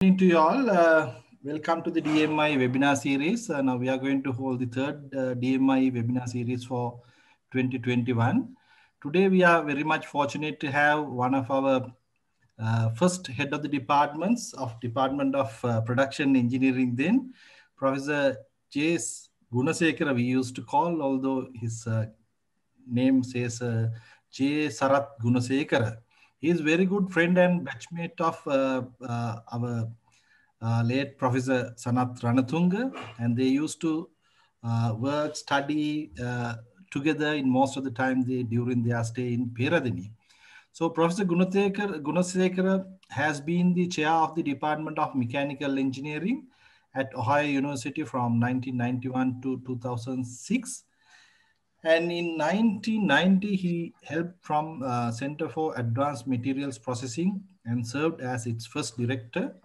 Good evening to you all. Welcome to the DMI webinar series. Now we are going to hold the third DMI webinar series for 2021. Today we are very much fortunate to have one of our first head of the Department of Production Engineering then, Professor J.S. Gunasekara we used to call, although his name says J. Sarath Gunasekara. He is very good friend and batchmate of our late Professor Sanath Ranatunga, and they used to work, study together in most of the time during their stay in Peradeniya. So Professor Gunasekara has been the chair of the Department of Mechanical Engineering at Ohio University from 1991 to 2006. And in 1990, he helped from Center for Advanced Materials Processing and served as its first director.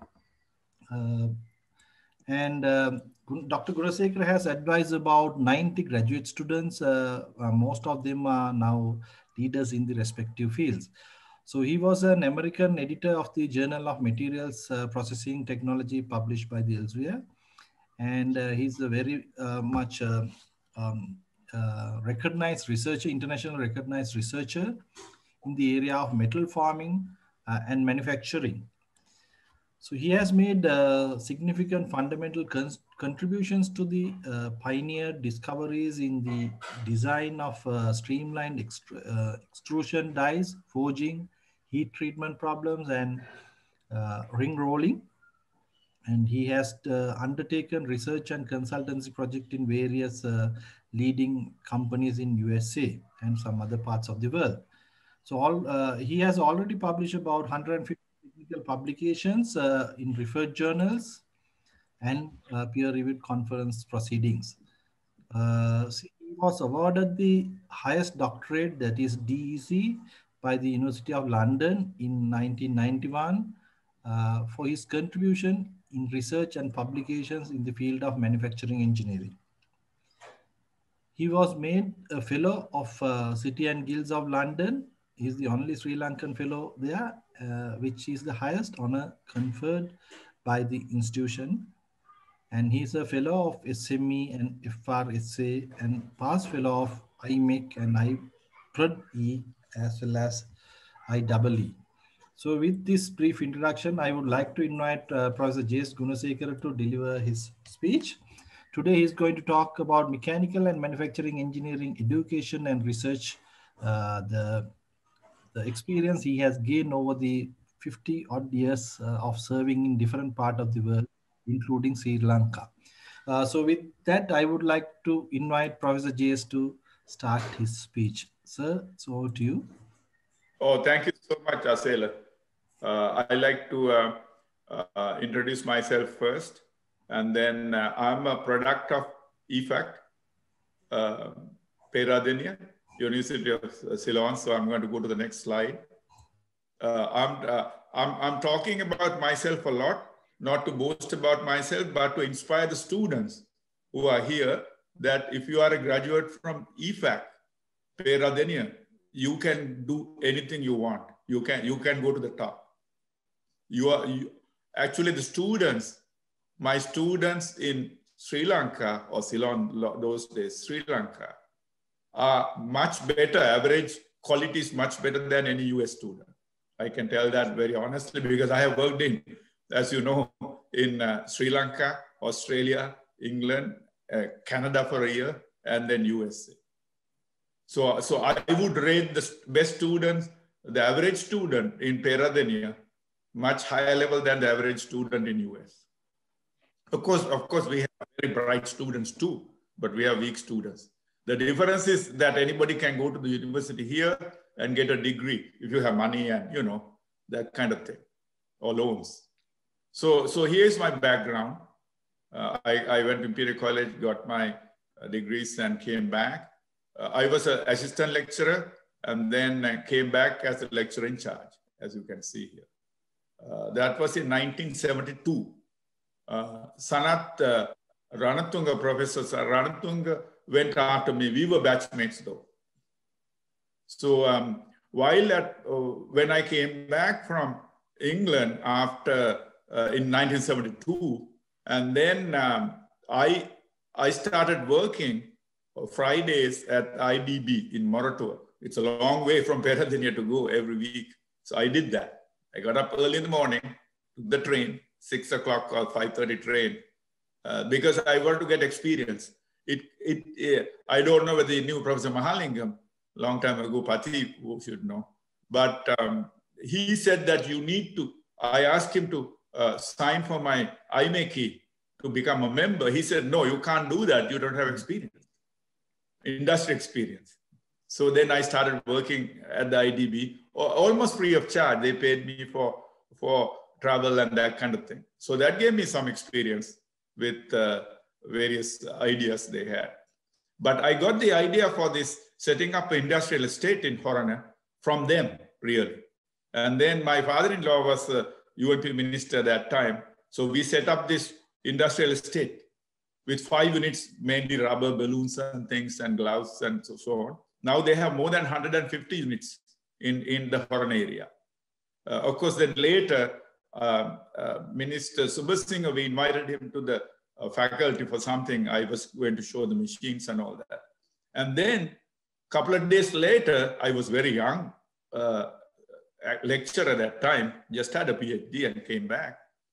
Dr. Gunasekara has advised about 90 graduate students. Most of them are now leaders in the respective fields. So he was an American editor of the Journal of Materials Processing Technology published by the Elsevier. And he's a very much recognized researcher, international recognized researcher in the area of metal forming and manufacturing. So he has made significant fundamental contributions to the pioneered discoveries in the design of streamlined extrusion dies, forging, heat treatment problems, and ring rolling. And he has undertaken research and consultancy project in various leading companies in USA and some other parts of the world. So he has already published about 150 technical publications in referred journals and peer-reviewed conference proceedings. He was awarded the highest doctorate, that is DEC, by the University of London in 1991 for his contribution in research and publications in the field of manufacturing engineering. He was made a fellow of City and Guilds of London. He is the only Sri Lankan fellow there, which is the highest honor conferred by the institution. And he's a fellow of SME and FRSA and past fellow of IMEC and IPRE as well as IEE. So with this brief introduction, I would like to invite Professor J.S. Gunasekara to deliver his speech. Today, he's going to talk about mechanical and manufacturing engineering education and research, the experience he has gained over the 50 odd years of serving in different parts of the world, including Sri Lanka. So with that, I would like to invite Professor J.S. to start his speech. Sir, so over to you. Oh, thank you so much, Asela. I'd like to introduce myself first, and then I'm a product of EFAC, Peradeniya, University of Ceylon. So I'm going to go to the next slide. I'm talking about myself a lot, not to boast about myself, but to inspire the students who are here that if you are a graduate from EFAC, Peradeniya, you can do anything you want. You can go to the top. Actually the students, my students in Sri Lanka or Ceylon those days, Sri Lanka, are much better. Average quality is much better than any US student. I can tell that very honestly because I have worked in, as you know, in Sri Lanka, Australia, England, Canada for a year, and then USA. So I would rate the best students, the average student in Peradeniya, much higher level than the average student in US. Of course, we have very bright students too, but we have weak students. The difference is that anybody can go to the university here and get a degree if you have money and, you know, that kind of thing, or loans. So here's my background. I went to Imperial College, got my degrees and came back. I was an assistant lecturer and then came back as a lecturer in charge, as you can see here. That was in 1972. Sanath Ranatunga, Professor Ranatunga went after me. We were batchmates though. So when I came back from England after in 1972. And then I started working Fridays at IDB in Moratuwa. It's a long way from Peradeniya to go every week. So I did that. I got up early in the morning, took the train, 6 o'clock or 5:30 train, because I wanted to get experience. I don't know whether you knew Professor Mahalingam, long time ago, Pati, who should know. But he said that you need to, I asked him to sign for my IMEKI to become a member. He said, no, you can't do that. You don't have experience, industry experience. So then I started working at the IDB, almost free of charge. They paid me for travel and that kind of thing. So that gave me some experience with various ideas they had. But I got the idea for this setting up an industrial estate in Horana from them, really. And then my father-in-law was the UNP minister at that time. So we set up this industrial estate with 5 units, mainly rubber balloons and things and gloves and so on. Now they have more than 150 units in the Horana area. Of course, then later, Minister Subhash Singh, we invited him to the faculty for something. I was going to show the machines and all that. And then a couple of days later, I was very young, lecturer at that time, just had a PhD and came back.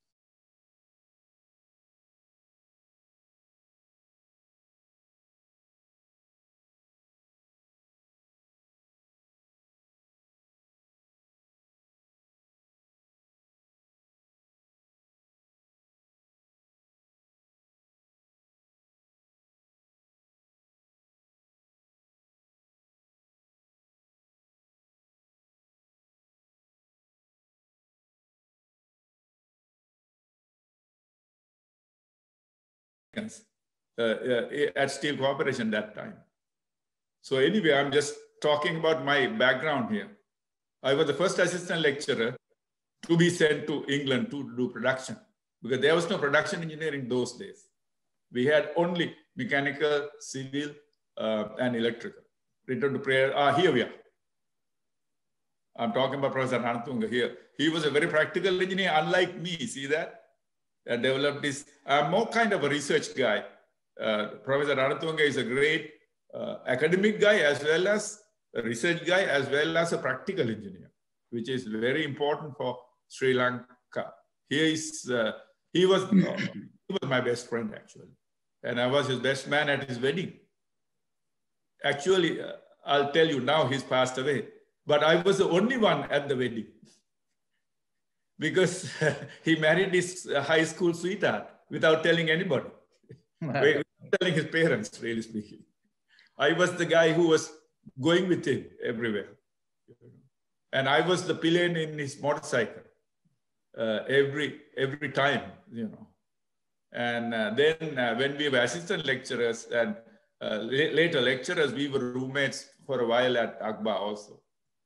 At Steel Corporation that time. So anyway, I'm just talking about my background here. I was the first assistant lecturer to be sent to England to do production, because there was no production engineering those days. We had only mechanical, civil, and electrical. Return to prayer. Here we are. I'm talking about Professor Ranatunga here. He was a very practical engineer, unlike me. See that? Developed this, more kind of a research guy. Professor Ranatunga is a great academic guy, as well as a research guy, as well as a practical engineer, which is very important for Sri Lanka. He was my best friend, actually. And I was his best man at his wedding. Actually, I'll tell you now, he's passed away. But I was the only one at the wedding, because he married his high school sweetheart without telling anybody, without telling his parents, really speaking. I was the guy who was going with him everywhere. And I was the pillion in his motorcycle every time, you know. And then when we were assistant lecturers and later lecturers, we were roommates for a while at Akbar also.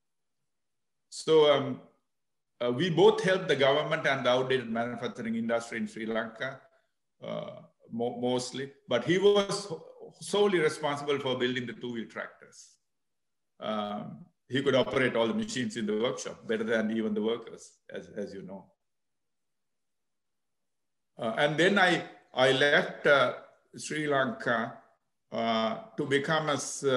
So we both helped the government and the outdated manufacturing industry in Sri Lanka, mostly, but he was solely responsible for building the two-wheel tractors. He could operate all the machines in the workshop better than even the workers, as you know. And then I left Sri Lanka to become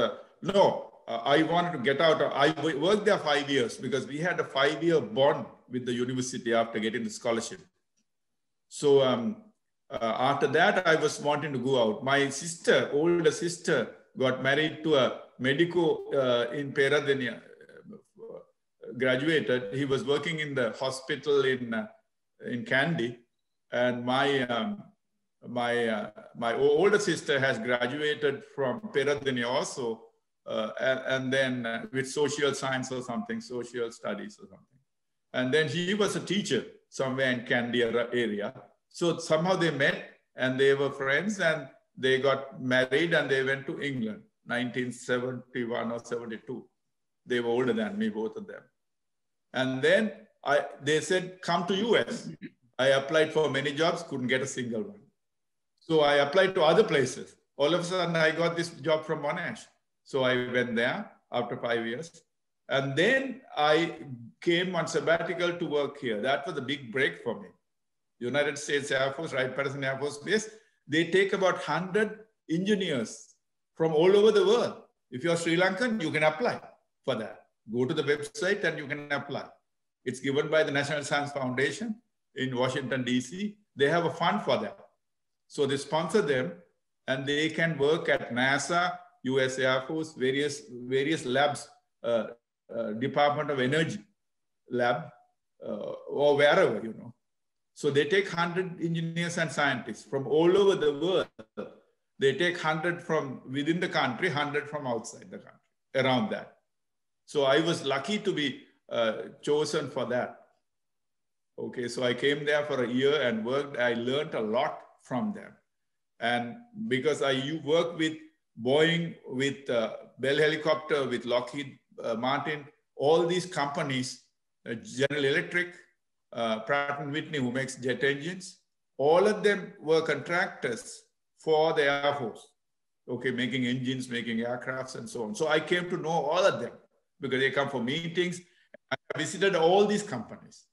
I wanted to get out. I worked there 5 years because we had a 5-year bond with the university after getting the scholarship. So after that, I was wanting to go out. My sister, older sister, got married to a medico in Peradeniya, graduated. He was working in the hospital in Kandy. And my older sister has graduated from Peradeniya also, and then with social science or something, social studies or something. And then he was a teacher somewhere in Kandy area. So somehow they met and they were friends and they got married and they went to England, 1971 or 72. They were older than me, both of them. And then they said, come to US. I applied for many jobs, couldn't get a single one. So I applied to other places. All of a sudden, I got this job from Monash. So I went there after 5 years. And then I came on sabbatical to work here. That was a big break for me. United States Air Force, Wright-Patterson Air Force Base, they take about 100 engineers from all over the world. If you're Sri Lankan, you can apply for that. Go to the website and you can apply. It's given by the National Science Foundation in Washington, D.C. They have a fund for that. So they sponsor them and they can work at NASA, US Air Force, various labs, Department of Energy lab, or wherever, you know. So they take 100 engineers and scientists from all over the world. They take 100 from within the country, 100 from outside the country, around that. So I was lucky to be chosen for that. Okay, so I came there for a year and worked. I learned a lot from them. And because I worked with Boeing, with Bell Helicopter, with Lockheed Martin, all these companies, General Electric, Pratt & Whitney, who makes jet engines, all of them were contractors for the Air Force. Okay, making engines, making aircrafts and so on. So I came to know all of them because they come for meetings. I visited all these companies.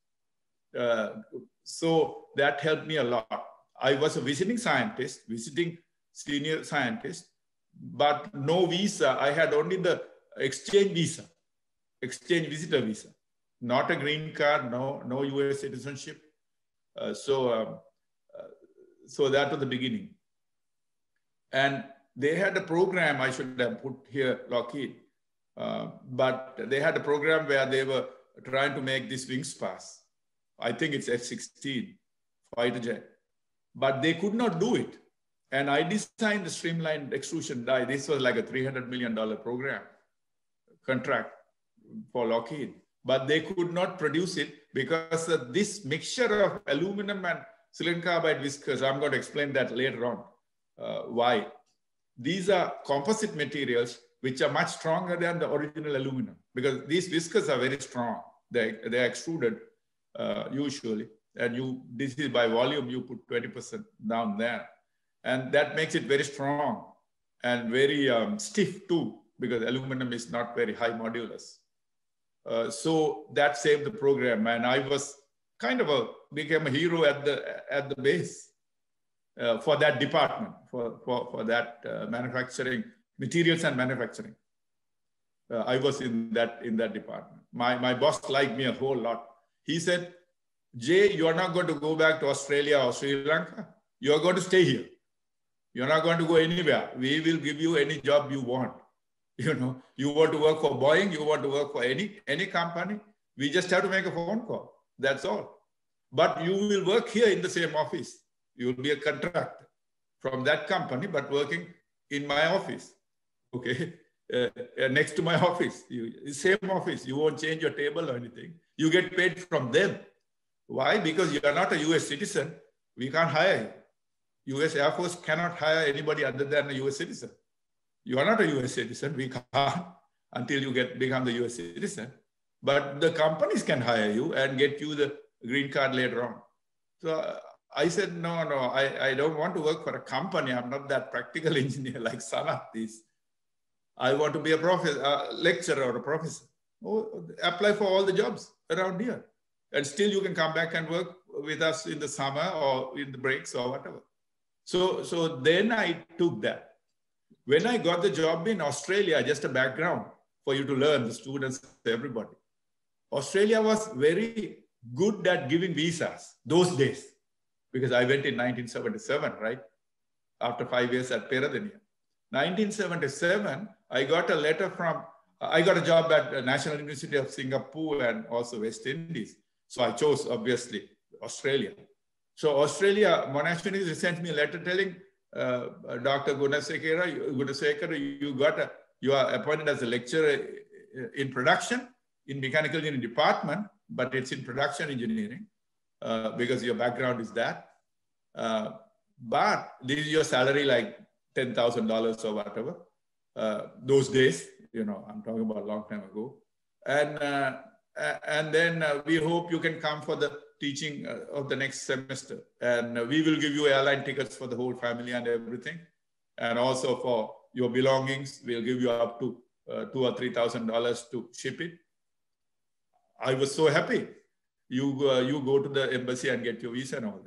So that helped me a lot. I was a visiting scientist, visiting senior scientist, but no visa. I had only the exchange visa, exchange visitor visa, not a green card, no US citizenship. So that was the beginning. And they had a program, I should have put here Lockheed, but they had a program where they were trying to make this wing spars. I think it's F-16 fighter jet, but they could not do it. And I designed the streamlined extrusion die. This was like a $300 million program, contract for Lockheed, but they could not produce it because of this mixture of aluminum and silicon carbide whiskers. I'm going to explain that later on, why. These are composite materials which are much stronger than the original aluminum because these whiskers are very strong. They're extruded usually, and this is by volume, you put 20% down there. And that makes it very strong and very stiff too, because aluminum is not very high modulus. So that saved the program. And I was kind of became a hero at the base for that department, for that manufacturing, materials and manufacturing. I was in that department. My boss liked me a whole lot. He said, Jay, you're not going to go back to Australia or Sri Lanka. You're going to stay here. You're not going to go anywhere. We will give you any job you want. You know, you want to work for Boeing, you want to work for any company. We just have to make a phone call. That's all. But you will work here in the same office. You will be a contractor from that company, but working in my office. Okay. Next to my office, same office. You won't change your table or anything. You get paid from them. Why? Because you are not a US citizen. We can't hire you. US Air Force cannot hire anybody other than a US citizen. You are not a US citizen. We can't until you become the US citizen. But the companies can hire you and get you the green card later on. So I said, no, I don't want to work for a company. I'm not that practical engineer like Sanath is. I want to be a professor, a lecturer or a professor. Oh, apply for all the jobs around here. And still you can come back and work with us in the summer or in the breaks or whatever. So then I took that. When I got the job in Australia, just a background for you to learn, the students, everybody. Australia was very good at giving visas those days, because I went in 1977, right? After 5 years at Peradeniya. 1977, I got a letter from, I got a job at the National University of Singapore and also West Indies. So I chose, obviously, Australia. So Australia, Monash University sent me a letter telling Dr. Gunasekara, you are appointed as a lecturer in production in mechanical engineering department, but it's in production engineering because your background is that. But this is your salary, like $10,000 or whatever. Those days, you know, I'm talking about a long time ago. And then we hope you can come for the teaching of the next semester. And we will give you airline tickets for the whole family and everything. And also for your belongings, we'll give you up to $2,000 or $3,000 to ship it. I was so happy. You go to the embassy and get your visa and all that.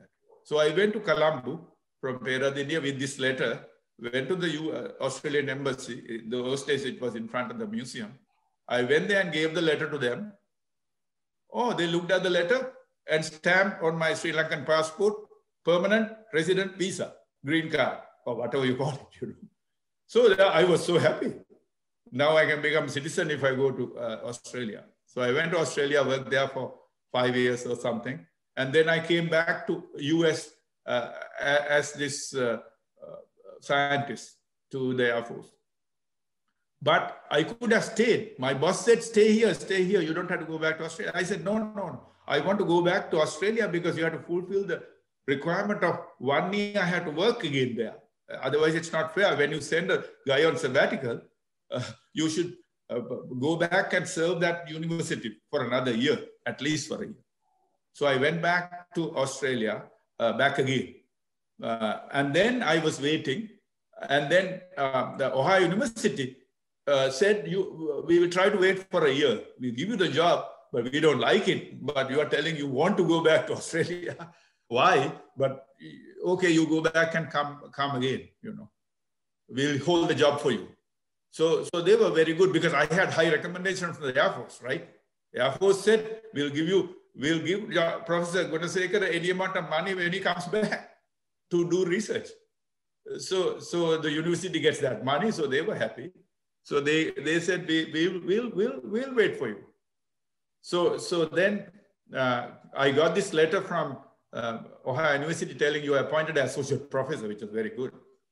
So I went to Colombo from Perak, India with this letter, went to the Australian embassy. In those days, it was in front of the museum. I went there and gave the letter to them. Oh, they looked at the letter and stamped on my Sri Lankan passport, permanent resident visa, green card, or whatever you call it. You know. So I was so happy. Now I can become a citizen if I go to Australia. So I went to Australia, worked there for 5 years or something. And then I came back to US as this scientist to the Air Force. But I could have stayed. My boss said, stay here. You don't have to go back to Australia. I said, no. I want to go back to Australia because you have to fulfill the requirement of 1 year I have to work again there. Otherwise, it's not fair. When you send a guy on sabbatical, you should go back and serve that university for another year, at least for a year. So I went back to Australia, back again. And then I was waiting. And then the Ohio University said, we will try to wait for a year. We give you the job, but we don't like it. But you are telling you want to go back to Australia. Why? But okay, you go back and come again, you know. We'll hold the job for you. So they were very good because I had high recommendations from the Air Force, right? The Air Force said, we'll give Professor Gunasekara any amount of money when he comes back to do research. So the university gets that money, so they were happy. So they said, we'll wait for you. So then I got this letter from Ohio University telling you appointed as associate professor, which was very good,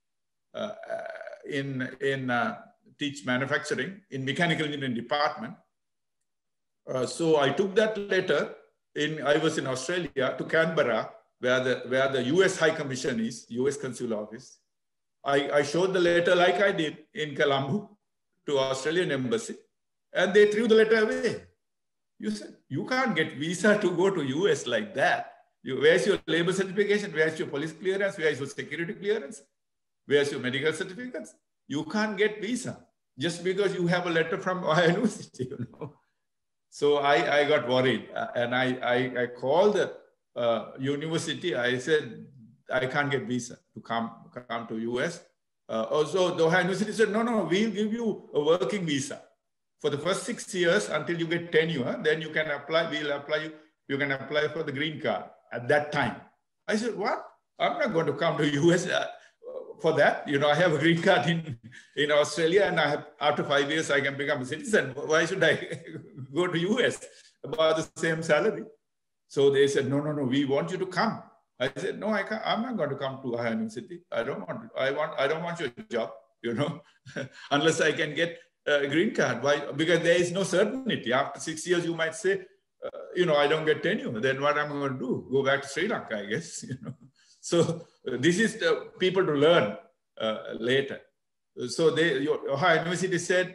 in teach manufacturing in mechanical engineering department. So I took that letter I was in Australia to Canberra, where the US High Commission is, US Consular Office. I showed the letter like I did in Colombo to Australian embassy, and they threw the letter away. You said, you can't get visa to go to US like that. Where's your labor certification? Where's your police clearance? Where's your security clearance? Where's your medical certificates? You can't get visa just because you have a letter from Ohio University, you know. So I got worried, and I called the university. I said, I can't get visa to come to US. Also, the Ohio University said, no, we'll give you a working visa for the first 6 years until you get tenure. Then you can apply, you can apply for the green card at that time. I said, what? I'm not going to come to US for that. You know, I have a green card in Australia, and after 5 years, I can become a citizen. Why should I go to US about the same salary? So they said, no, we want you to come. I said, no, I can't. I'm not going to come to Ohio University. I don't want your job, you know, unless I can get a green card. Why? Because there is no certainty. After 6 years, you might say, you know, I don't get tenure. Then what am I going to do? Go back to Sri Lanka, I guess, you know. So this is the people to learn later. So Ohio University said,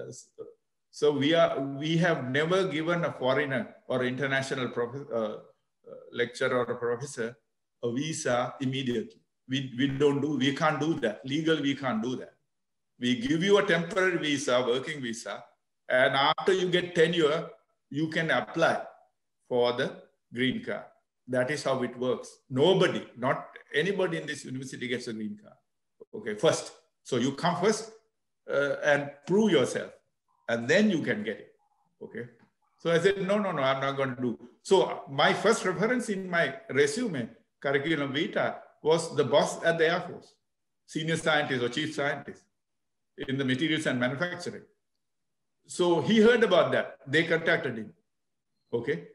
so we have never given a foreigner or international lecturer or a professor a visa immediately. We can't do that. Legally, we can't do that. We give you a temporary visa, working visa, and after you get tenure, you can apply for the green card. That is how it works. Nobody, not anybody in this university gets a green card. Okay, first. So you come first and prove yourself, and then you can get it. Okay. So I said, no, I'm not going to do. So my first reference in my resume, curriculum vitae, was the boss at the Air Force, senior scientist or chief scientist in the materials and manufacturing. So he heard about that. They contacted him. Okay.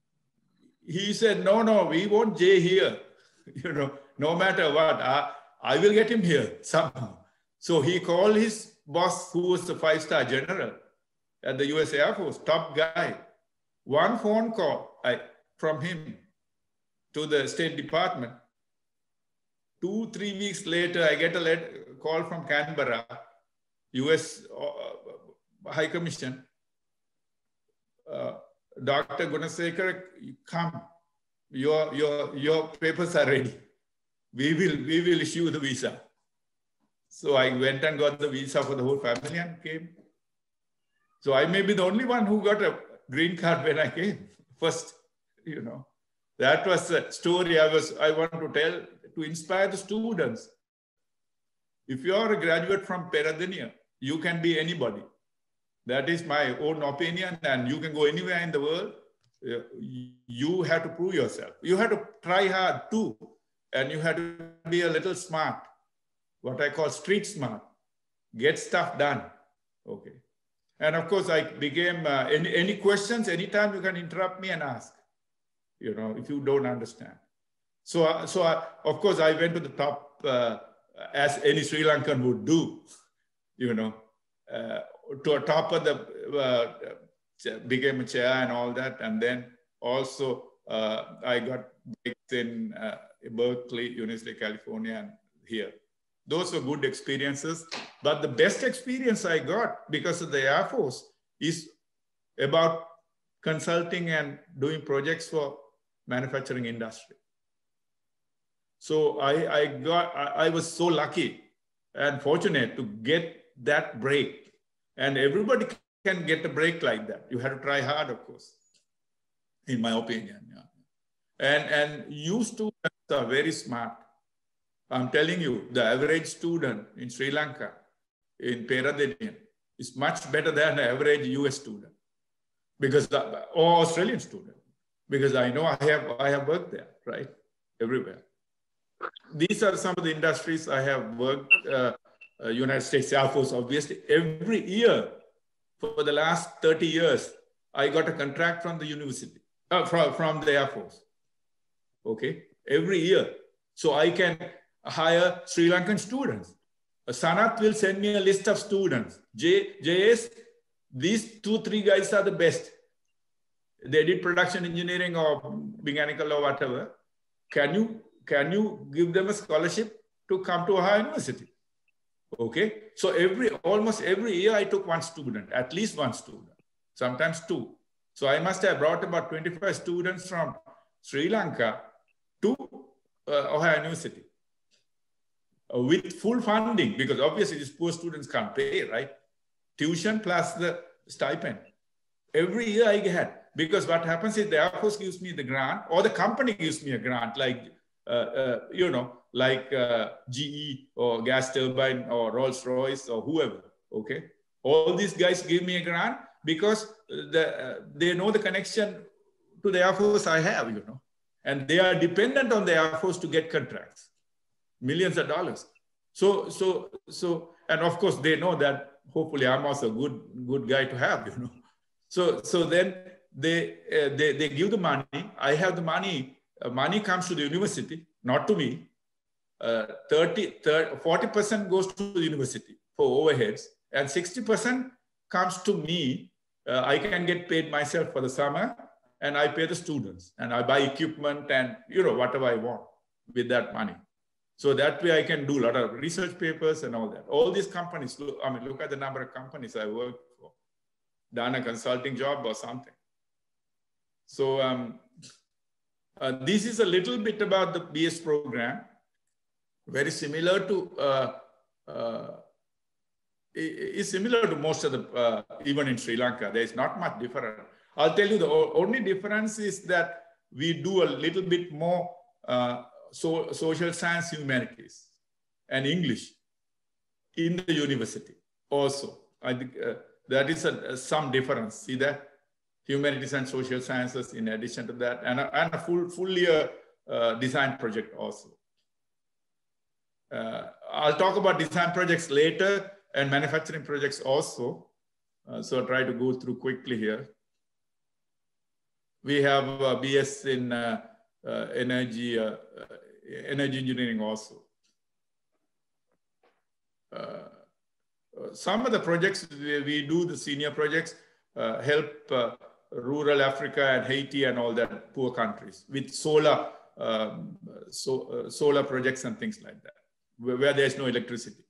He said, no, we want Jay here. You know, no matter what, I will get him here somehow. So he called his boss, who was the 5-star general at the US Air Force, top guy. One phone call from him to the State Department. 2-3 weeks later, I get a call from Canberra, US High Commission. Dr. Gunasekara, come. Your papers are ready. We will issue the visa. So I went and got the visa for the whole family and came. So I may be the only one who got a green card when I came first, you know. That was a story I want to tell to inspire the students. If you are a graduate from Peradeniya, you can be anybody. That is my own opinion, and you can go anywhere in the world. You have to prove yourself. You have to try hard too, and you have to be a little smart, what I call street smart. Get stuff done. Okay. And of course, I became, any questions, anytime you can interrupt me and ask, you know, if you don't understand. So of course, I went to the top, as any Sri Lankan would do, you know, to a top of the, became a chair and all that. And then also I got breaks in Berkeley, University of California, and here. Those were good experiences. But the best experience I got because of the Air Force is about consulting and doing projects for manufacturing industry. So I was so lucky and fortunate to get that break. And everybody can get a break like that. You have to try hard, of course, in my opinion. Yeah. And you students are very smart. I'm telling you, the average student in Sri Lanka, in Peradeniya, is much better than the average US student, because or Australian student, because I know I have worked there, right? Everywhere. These are some of the industries I have worked. United States Air Force, obviously, every year for the last 30 years, I got a contract from the university, from the Air Force. Okay, every year. So I can hire Sri Lankan students. Sanath will send me a list of students. JS, these 2-3 guys are the best. They did production engineering or mechanical or whatever. Can you give them a scholarship to come to Ohio University? Okay, so almost every year I took one student, at least one student, sometimes 2. So I must have brought about 25 students from Sri Lanka to Ohio University with full funding, because obviously these poor students can't pay, right? Tuition plus the stipend. Every year I had, because what happens is the Air Force gives me the grant, or the company gives me a grant, like, you know, like GE or Gas Turbine or Rolls-Royce or whoever, okay? All these guys give me a grant because they know the connection to the Air Force I have, you know, and they are dependent on the Air Force to get contracts, millions of dollars. So, and of course they know that hopefully I'm also a good guy to have, you know. So then they give the money. I have the money. Money comes to the university, not to me. 40% goes to the university for overheads, and 60% comes to me. I can get paid myself for the summer, and I pay the students, and I buy equipment and, you know, whatever I want with that money. So that way I can do a lot of research papers and all that. All these companies, look at the number of companies I worked for, done a consulting job or something. So this is a little bit about the BS program. Very similar to, is similar to most of the, even in Sri Lanka, there is not much different. I'll tell you the only difference is that we do a little bit more social science, humanities, and English in the university also. I think that is some difference. See that? Humanities and social sciences in addition to that, and a full year design project also. I'll talk about design projects later and manufacturing projects also. So I'll try to go through quickly here. We have BS in energy engineering also. Some of the projects we do, the senior projects, help rural Africa and Haiti and all that poor countries with solar projects and things like that, where there's no electricity.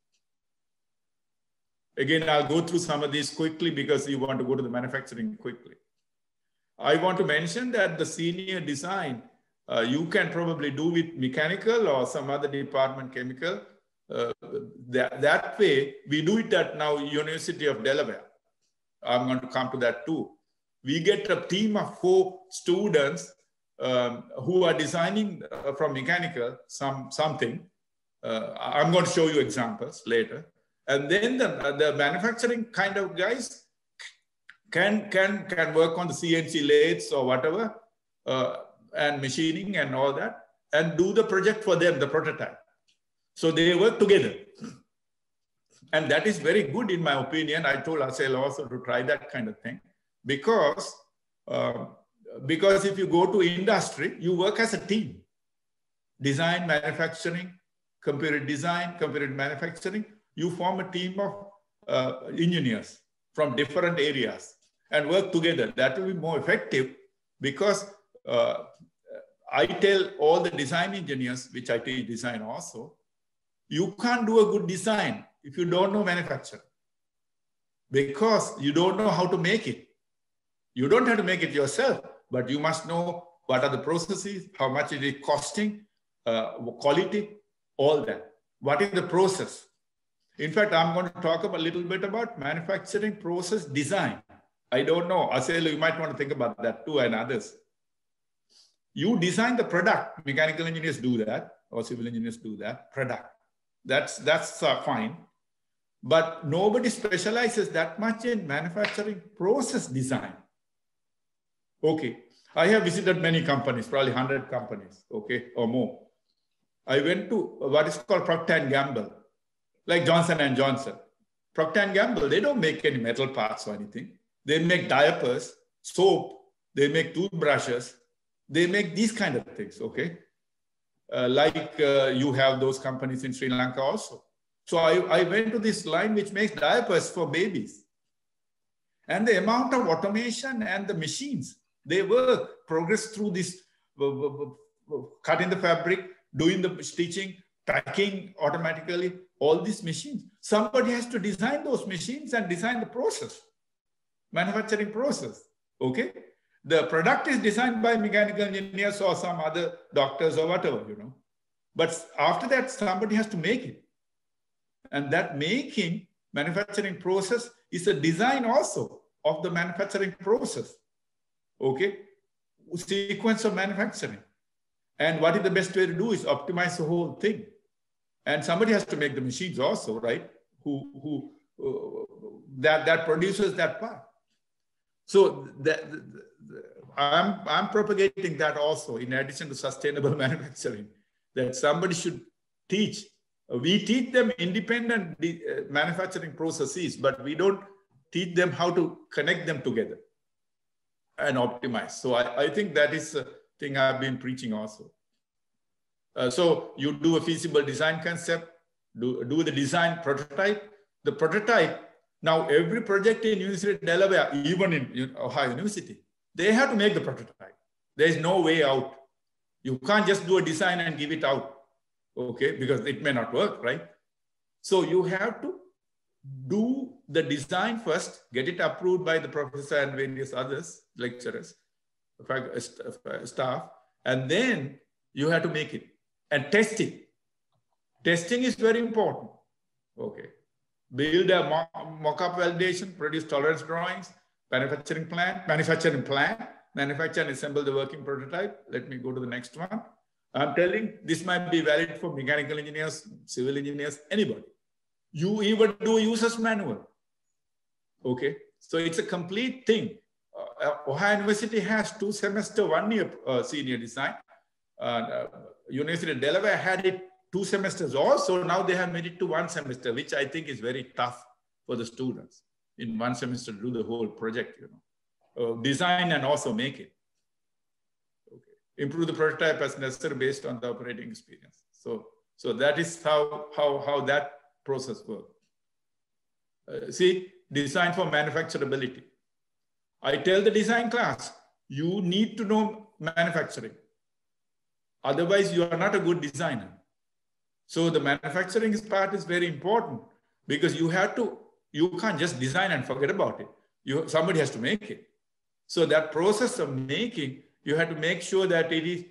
Again, I'll go through some of these quickly because you want to go to the manufacturing quickly. I want to mention that the senior design, you can probably do with mechanical or some other department, chemical. That way, we do it at now University of Delaware. I'm going to come to that too. We get a team of 4 students who are designing from mechanical something. I'm going to show you examples later. And then the manufacturing kind of guys can work on the CNC lathes or whatever, and machining and all that, and do the project for them, the prototype. So they work together. And that is very good in my opinion. I told Acel also to try that kind of thing, because if you go to industry, you work as a team. Design, manufacturing, computer design, computer manufacturing, you form a team of engineers from different areas and work together. That will be more effective, because I tell all the design engineers, which I teach design also, you can't do a good design if you don't know manufacturing, because you don't know how to make it. You don't have to make it yourself, but you must know what are the processes, how much it is costing, quality, all that. What is the process? In fact, I'm going to talk a little bit about manufacturing process design. I don't know, Acel, you might want to think about that too, and others. You design the product. Mechanical engineers do that, or civil engineers do that, product. That's fine. But nobody specializes that much in manufacturing process design. Okay, I have visited many companies, probably 100 companies, okay, or more. I went to what is called Procter & Gamble, like Johnson & Johnson. Procter & Gamble, they don't make any metal parts or anything. They make diapers, soap, they make toothbrushes, they make these kind of things, okay? You have those companies in Sri Lanka also. So I went to this line which makes diapers for babies. And the amount of automation and the machines, they work, progress through this, cutting the fabric, doing the stitching, packing automatically, all these machines. Somebody has to design those machines and design the process, manufacturing process, okay? The product is designed by mechanical engineers or some other doctors or whatever, you know. But after that, somebody has to make it. And that making manufacturing process is a design also of the manufacturing process, okay? Sequence of manufacturing. And what is the best way to do is optimize the whole thing. And somebody has to make the machines also, right? That produces that part. So I'm propagating that also, in addition to sustainable manufacturing, that somebody should teach. We teach them independent manufacturing processes, but we don't teach them how to connect them together and optimize. So I think that is a thing I've been preaching also. So you do a feasible design concept, do the design prototype. The prototype, now every project in University of Delaware, even in Ohio University, they have to make the prototype. There is no way out. You can't just do a design and give it out, okay? Because it may not work, right? So you have to do the design first, get it approved by the professor and various others, lecturers, staff, and then you have to make it and test it. Testing is very important, okay? Build a mock-up validation, produce tolerance drawings, manufacturing plan, manufacture and assemble the working prototype. Let me go to the next one. I'm telling this might be valid for mechanical engineers, civil engineers, anybody. You even do a user's manual. Okay, so it's a complete thing. Ohio University has 2 semester, 1 year senior design. University of Delaware had it 2 semesters also. Now they have made it to 1 semester, which I think is very tough for the students in 1 semester to do the whole project, you know. Design and also make it. Okay. Improve the prototype as necessary based on the operating experience. So that is how that process works. See, design for manufacturability. I tell the design class, you need to know manufacturing. Otherwise, you are not a good designer. So the manufacturing part is very important, because you can't just design and forget about it. Somebody has to make it. So that process of making, you have to make sure that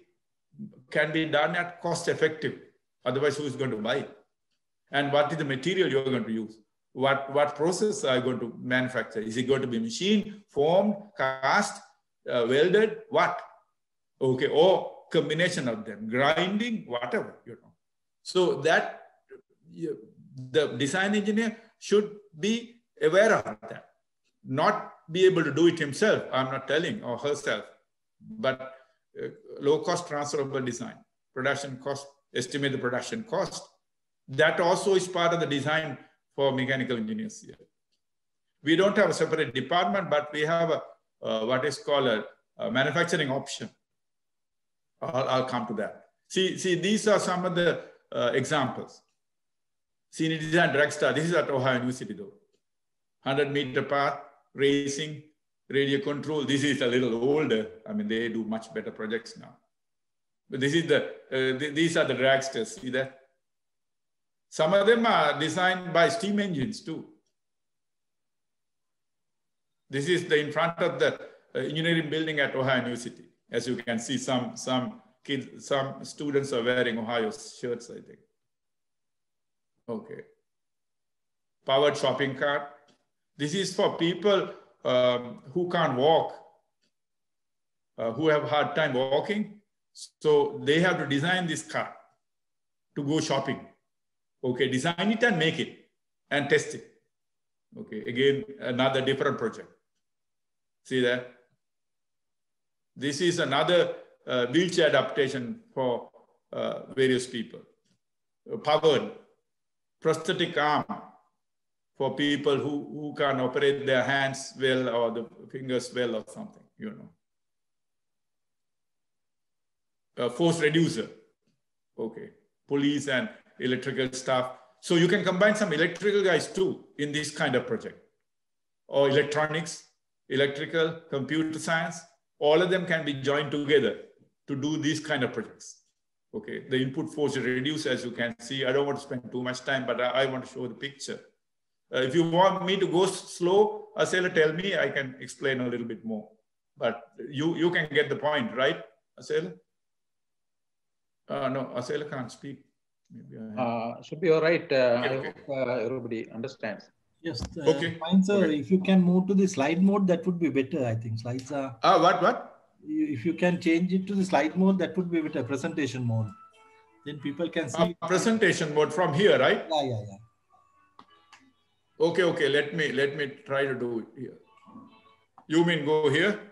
can be done at cost effective. Otherwise, who is going to buy it? And what is the material you're going to use? What process are you going to manufacture? Is it going to be machined, formed, cast, welded? What? okay, or combination of them, grinding, whatever, you know. So that the design engineer should be aware of that, not be able to do it himself, I'm not telling, or herself, but low-cost transferable design, production cost, estimate the production cost. That also is part of the design for mechanical engineers here. We don't have a separate department, but we have a, what is called a manufacturing option. I'll come to that. See, these are some of the examples. Senior design dragster, this is at Ohio University though. 100-meter path, racing, radio control. This is a little older. I mean, they do much better projects now. But this is these are the dragsters, see that? Some of them are designed by steam engines too. This is in front of the engineering building at Ohio University. As you can see, some kids, some students are wearing Ohio shirts, I think. Okay. Powered shopping cart. This is for people who can't walk, who have a hard time walking. So they have to design this cart to go shopping. Okay, design it and make it and test it. Okay, again, another different project. See that? This is another wheelchair adaptation for various people. Powered prosthetic arm for people who can operate their hands well or the fingers well or something, you know. Force reducer, okay. Police and electrical stuff. So you can combine some electrical guys too in this kind of project. Or electronics, electrical, computer science, all of them can be joined together to do these kind of projects. Okay, the input force is reduced, as you can see. I don't want to spend too much time, but I want to show the picture. If you want me to go slow, Asela, tell me, I can explain a little bit more. But you can get the point, right, Asela? No, Asela can't speak. Maybe should be all right. Okay, I hope everybody understands. Yes. Okay. Fine, sir. Okay. If you can move to the slide mode, that would be better. I think slides are. What? If you can change it to the slide mode, that would be better. Presentation mode. Then people can see. Presentation mode from here, right? Yeah. Okay. Let me try to do it here. You mean go here?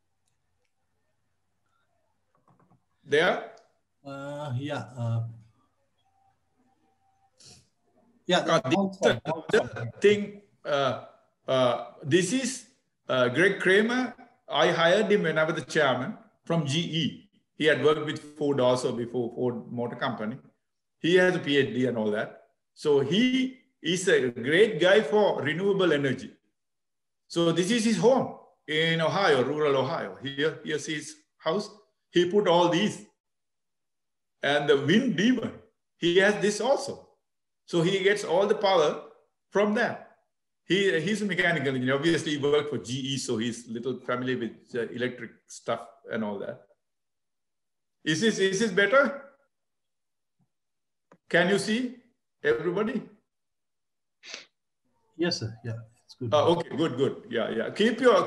There? Yeah. This is Greg Kramer. I hired him when I was the chairman from GE. He had worked with Ford also before, Ford Motor Company. He has a PhD and all that. So he is a great guy for renewable energy. So this is his home in Ohio, rural Ohio. Here's his house. He put all these. And the wind even, he has this also. So he gets all the power from that. He's a mechanical engineer. Obviously, he worked for GE, so he's a little familiar with electric stuff and all that. Is this better? Can you see everybody? Yes, sir. Yeah, it's good. Okay, good. Yeah. Keep your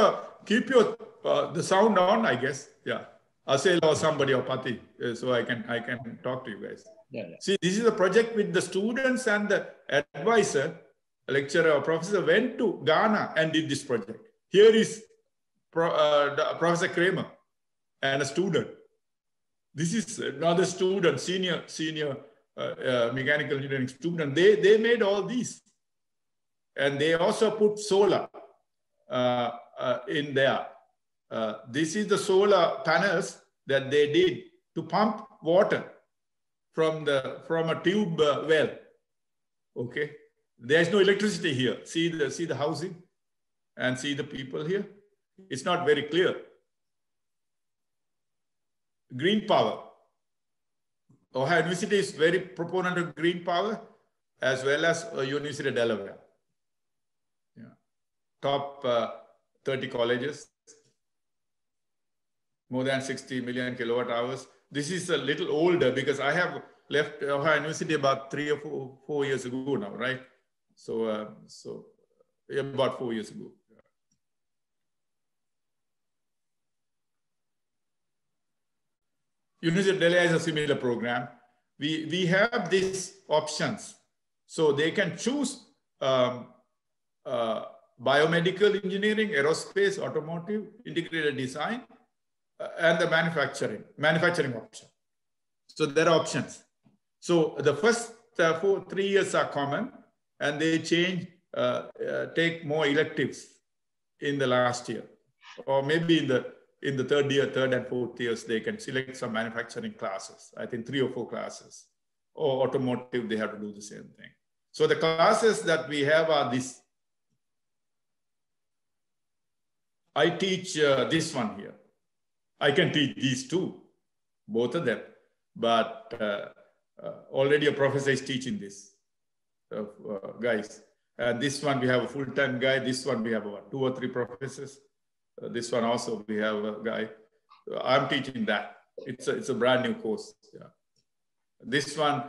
the sound on, I guess. Yeah. Asel or somebody or Pati, so I can talk to you guys. Yeah. See, this is a project with the students and the advisor, lecturer or professor went to Ghana and did this project. Here is Professor Kramer and a student. This is another student, senior mechanical engineering student. They made all these. And they also put solar in there. This is the solar panels that they did to pump water from a tube well. Okay, there's no electricity here. See the housing and see the people here. It's not very clear. Green power. Ohio University is very proponent of green power, as well as University of Delaware. Yeah. Top 30 colleges. More than 60 million kilowatt hours. This is a little older because I have left Ohio University about 3 or 4 years ago now, right? So about 4 years ago. University of Delhi has a similar program. We have these options. So they can choose biomedical engineering, aerospace, automotive, integrated design, and the manufacturing option. So there are options. So the first 3 years are common, and they change, take more electives in the last year, or maybe in the third and fourth years, they can select some manufacturing classes. I think 3 or 4 classes, or automotive, they have to do the same thing. So the classes that we have are this. I teach this one here. I can teach these two, both of them, but already a professor is teaching this, guys. And this one, we have a full-time guy. This one, we have about 2 or 3 professors. This one also, we have a guy. I'm teaching that. It's a brand new course. Yeah. This one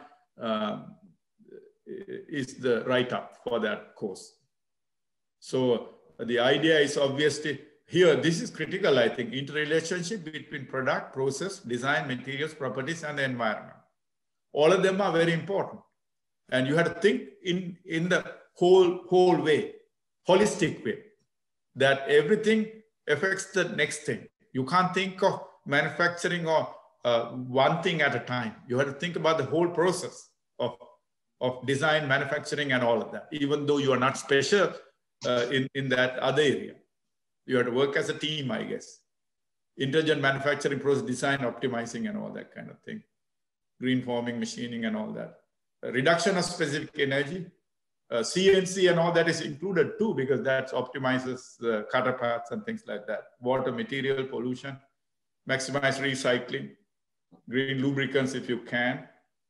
is the write-up for that course. So the idea is obviously, here, this is critical, I think, interrelationship between product, process, design, materials, properties, and the environment. All of them are very important. And you have to think in the whole way, holistic way, that everything affects the next thing. You can't think of manufacturing or one thing at a time. You have to think about the whole process of design, manufacturing, and all of that, even though you are not special in that other area. You have to work as a team, I guess. Intelligent manufacturing, process design, optimizing, and all that kind of thing. Green forming, machining, and all that. Reduction of specific energy. CNC and all that is included too, because that optimizes the cutter paths and things like that. Water, material, pollution. Maximize recycling. Green lubricants if you can.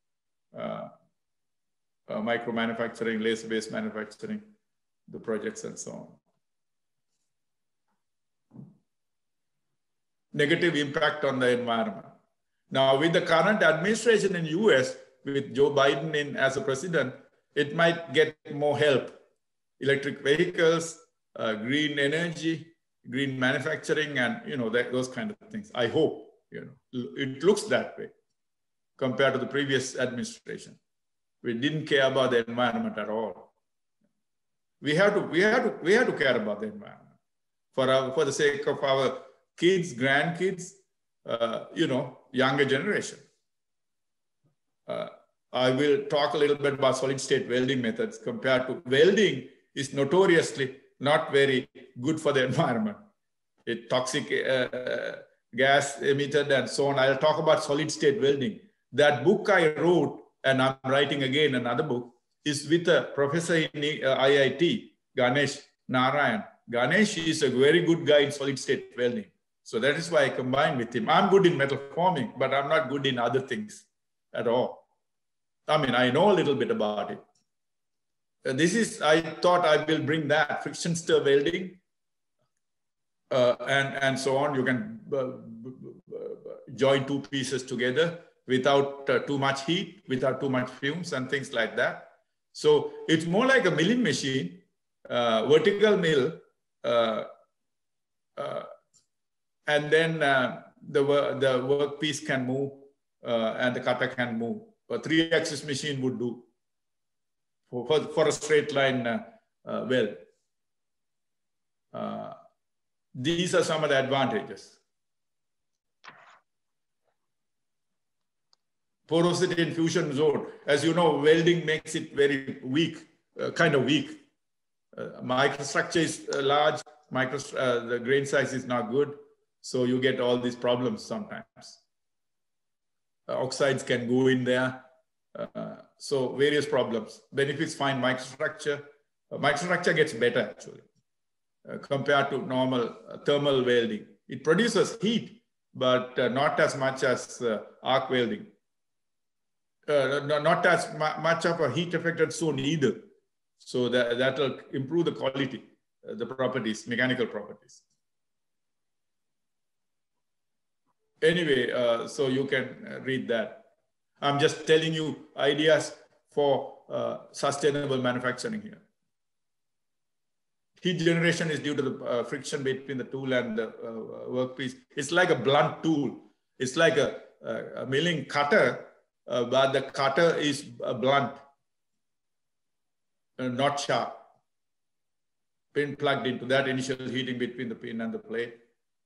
Micro manufacturing, laser-based manufacturing, the projects and so on. Negative impact on the environment. Now, with the current administration in US, with Joe Biden as a president, it might get more help. Electric vehicles, green energy, green manufacturing, and those kind of things. I hope it looks that way compared to the previous administration. We didn't care about the environment at all. We have to care about the environment for the sake of our kids, grandkids, younger generation. I will talk a little bit about solid state welding methods. Compared to welding is notoriously not very good for the environment. It toxic gas emitted and so on. I'll talk about solid state welding. That book I wrote, and I'm writing again another book, is with a professor in IIT, Ganesh Narayan. Ganesh is a very good guy in solid state welding. So that is why I combine with him. I'm good in metal forming, but I'm not good in other things at all. I mean, I know a little bit about it. I thought I will bring that, friction stir welding, and so on. You can join 2 pieces together without too much heat, without too much fumes and things like that. So it's more like a milling machine, vertical mill, and then the workpiece can move and the cutter can move. A 3-axis machine would do for a straight line weld. These are some of the advantages. Porosity in fusion zone. As you know, welding makes it very weak, kind of weak. Microstructure is large, the grain size is not good. So you get all these problems sometimes. Oxides can go in there. So various problems. Benefits, fine microstructure. Microstructure gets better actually compared to normal thermal welding. It produces heat, but not as much as arc welding. Not as much of a heat affected zone either. So that will improve the quality, the properties, mechanical properties. Anyway, so you can read that. I'm just telling you ideas for sustainable manufacturing here. Heat generation is due to the friction between the tool and the workpiece. It's like a blunt tool. It's like a milling cutter, but the cutter is blunt, not sharp. Pin plugged into that, initial heating between the pin and the plate.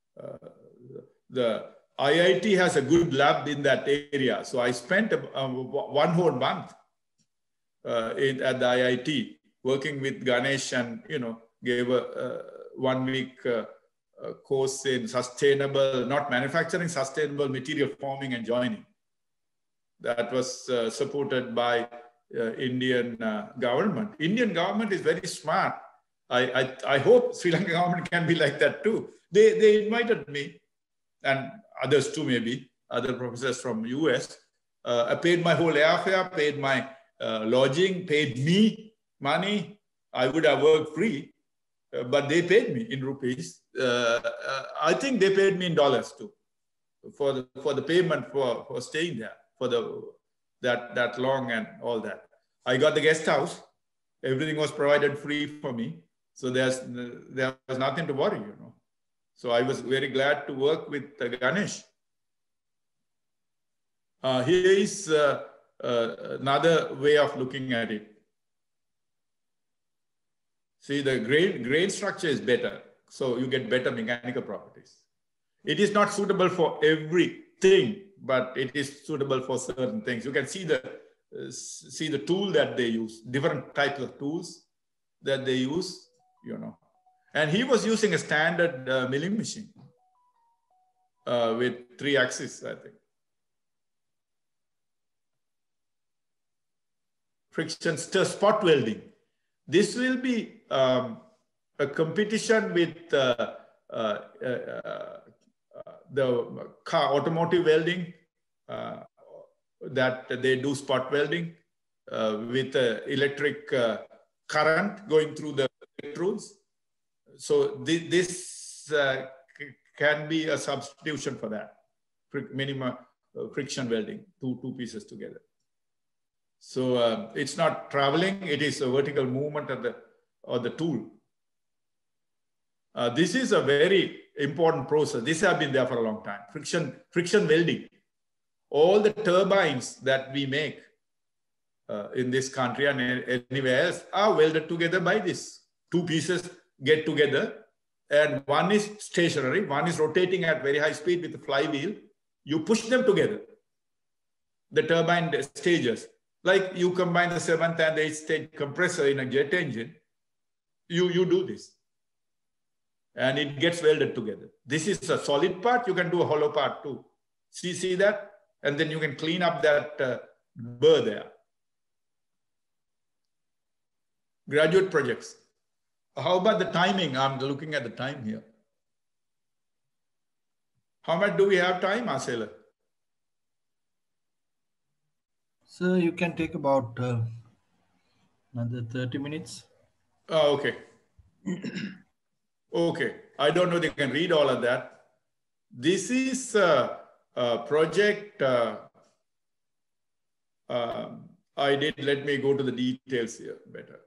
The IIT has a good lab in that area. So I spent 1 whole month at the IIT working with Ganesh, and, gave a 1 week course in sustainable, not manufacturing, sustainable material forming and joining. That was supported by Indian government. Indian government is very smart. I hope Sri Lankan government can be like that too. They invited me, and others too, maybe other professors from US. I paid my whole airfare, paid my lodging, paid me money. I would have worked free, but they paid me in rupees. I think they paid me in dollars too, for the payment for staying there for that long and all that. I got the guest house. Everything was provided free for me. So there was nothing to worry, So I was very glad to work with Ganesh. Here is another way of looking at it. See, the grain structure is better. So you get better mechanical properties. It is not suitable for everything, but it is suitable for certain things. You can see the tool that they use, different types of tools that they use. And he was using a standard milling machine with 3 axes, I think. Friction stir spot welding. This will be a competition with the car automotive welding, that they do spot welding with electric current going through the electrodes. So this can be a substitution for that. Minimum friction welding, two pieces together. So it's not traveling, it is a vertical movement of the tool. This is a very important process. This has been there for a long time. Friction welding. All the turbines that we make in this country and anywhere else are welded together by this. 2 pieces get together, and one is stationary, one is rotating at very high speed with the flywheel. You push them together, the turbine stages. Like you combine the 7th and the 8th stage compressor in a jet engine, you do this. And it gets welded together. This is a solid part. You can do a hollow part too. See that? And then you can clean up that burr there. Graduate projects. How about the timing? I'm looking at the time here. How much do we have time, Marcela? So you can take about another 30 minutes. Oh, okay. Okay. I don't know they can read all of that. This is a project I did. Let me go to the details here better.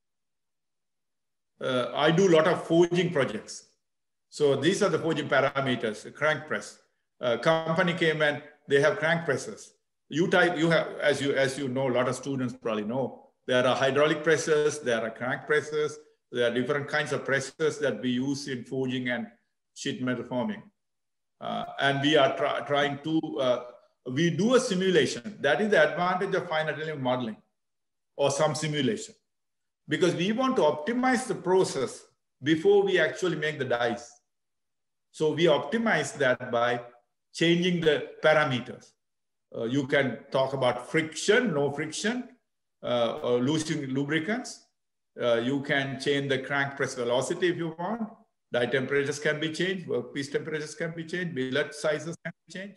I do a lot of forging projects. So these are the forging parameters, crank press. Company came and they have crank presses. You have, as you know, a lot of students probably know, there are hydraulic presses, there are crank presses, there are different kinds of presses that we use in forging and sheet metal forming. And we are trying to, we do a simulation. That is the advantage of finite element modeling or some simulation. Because we want to optimize the process before we actually make the dies. So we optimize that by changing the parameters. You can talk about friction, no friction, or losing lubricants. You can change the crank press velocity if you want. Die temperatures can be changed. Workpiece temperatures can be changed. Billet sizes can be changed.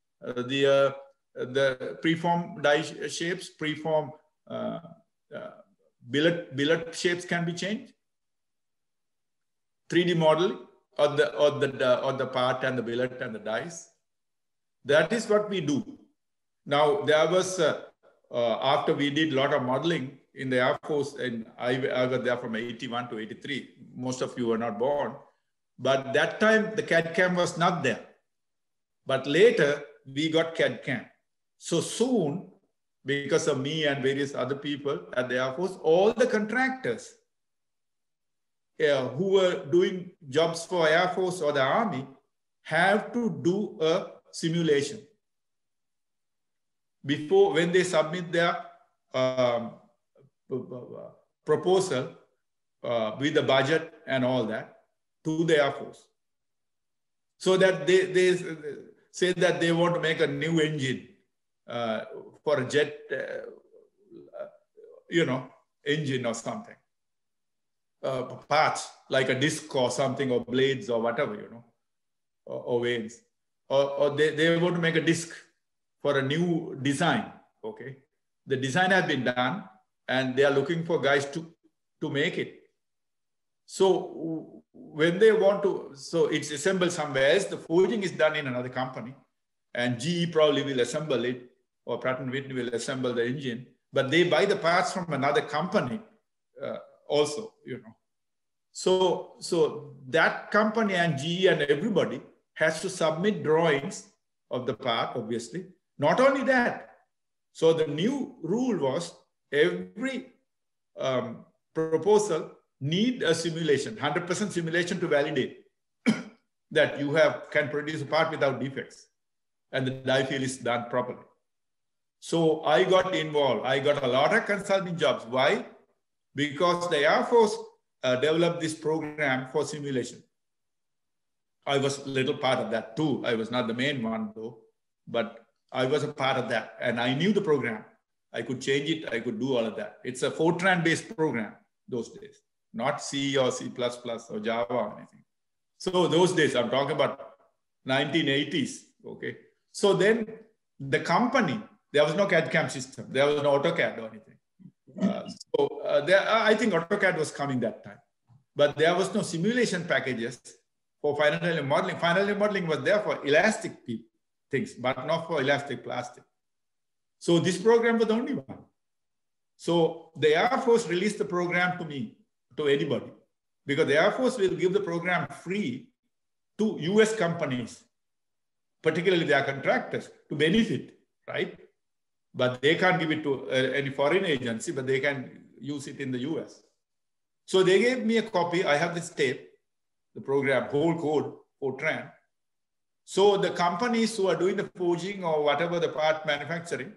The preform die shapes, preform billet shapes can be changed. 3D model of the part and the billet and the dies. That is what we do. Now there was after we did a lot of modeling in the Air Force, and I was there from 81 to 83. Most of you were not born, but that time the CAD-CAM was not there. But later we got CAD/CAM. So soon, because of me and various other people at the Air Force, all the contractors who were doing jobs for Air Force or the Army have to do a simulation before, when they submit their proposal with the budget and all that to the Air Force. So that they say that they want to make a new engine for a jet, engine or something. Parts like a disc or something, or blades or whatever, or vanes. Or they want to make a disc for a new design, okay? The design has been done and they are looking for guys to make it. So when they want to, so it's assembled somewhere else, the forging is done in another company, and GE probably will assemble it, or Pratt & Whitney will assemble the engine, but they buy the parts from another company also, So that company and GE and everybody has to submit drawings of the part, obviously. Not only that, so the new rule was every proposal need a simulation, 100% simulation to validate that you can produce a part without defects and the die fill is done properly. So I got involved. I got a lot of consulting jobs. Why? Because the Air Force developed this program for simulation. I was a little part of that too. I was not the main one though, but I was a part of that and I knew the program. I could change it. I could do all of that. It's a Fortran based program those days, not C or C++ or Java or anything. So those days, I'm talking about 1980s, okay? So then the company, there was no CAD/CAM system. There was no AutoCAD or anything. I think AutoCAD was coming that time, but there was no simulation packages for final element modeling. Final element modeling was there for elastic things, but not for elastic plastic. So this program was the only one. So the Air Force released the program to me, to anybody, because the Air Force will give the program free to US companies, particularly their contractors, to benefit, right? But they can't give it to any foreign agency, but they can use it in the US. So they gave me a copy. I have this tape, the program, whole code, Fortran. So the companies who are doing the forging or whatever the part manufacturing,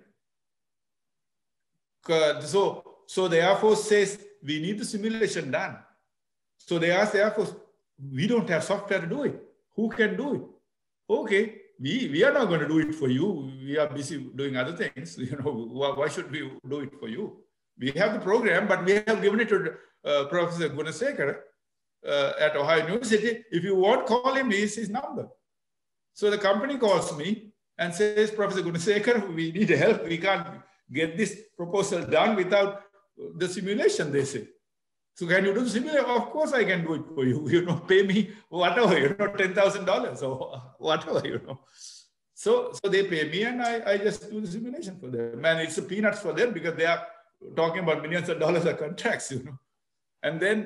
so the Air Force says, we need the simulation done. So they ask the Air Force, we don't have software to do it. Who can do it? Okay, we are not going to do it for you. We are busy doing other things. Why should we do it for you? We have the program, but we have given it to Professor Gunasekar at Ohio University. If you want, call him, this is his number. So the company calls me and says, Professor Gunasekar, we need help. We can't get this proposal done without the simulation, they say. So can you do the simulation? Of course I can do it for you. Pay me whatever, $10,000 or whatever, So they pay me and I just do the simulation for them. And it's a peanuts for them because they are talking about millions of dollars of contracts, And then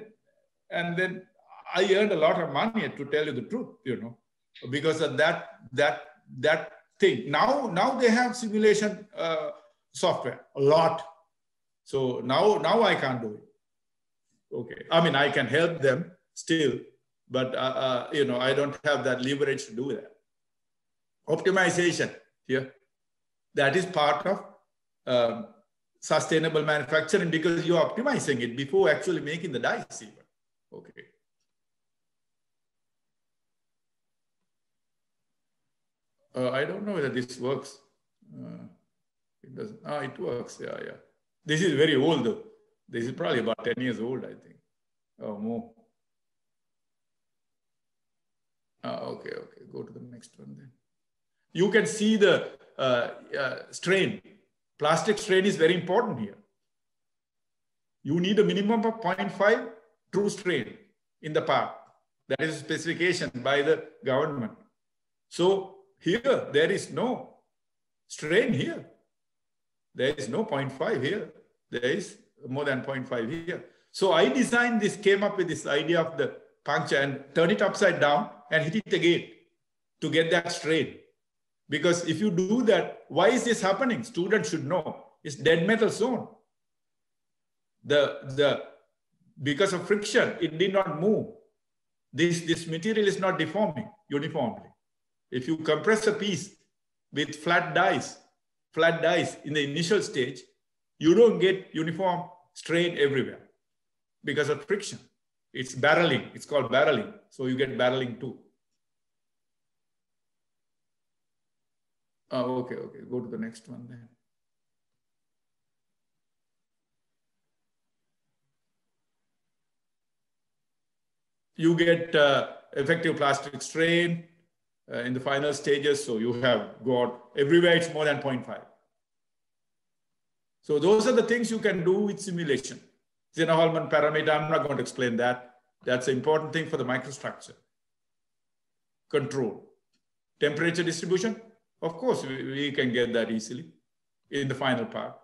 I earned a lot of money, to tell you the truth, because of that thing. Now they have simulation software, a lot. So now I can't do it. Okay, I mean, I can help them still, but I don't have that leverage to do that. Optimization here, that is part of sustainable manufacturing because you're optimizing it before actually making the dice even. Okay. I don't know whether this works. It doesn't. It works. Yeah. This is very old though. This is probably about 10 years old, I think, or more. Okay. Go to the next one then. You can see the strain. Plastic strain is very important here. You need a minimum of 0.5 true strain in the part. That is a specification by the government. So here, there is no strain here. There is no 0.5 here. There is more than 0.5 here. So I designed this, came up with this idea of the puncture and turn it upside down and hit it again to get that strain. Because if you do that, why is this happening? Students should know. It's dead metal zone. Because of friction, it did not move. This material is not deforming uniformly. If you compress a piece with flat dies in the initial stage, you don't get uniform strain everywhere because of friction. It's barreling. It's called barreling. So you get barreling too. Oh, okay. Go to the next one then. You get effective plastic strain in the final stages. So you have got everywhere it's more than 0.5. So those are the things you can do with simulation. Zeno-Hallman parameter, I'm not going to explain that. That's an important thing for the microstructure. Control. Temperature distribution, of course, we can get that easily in the final part.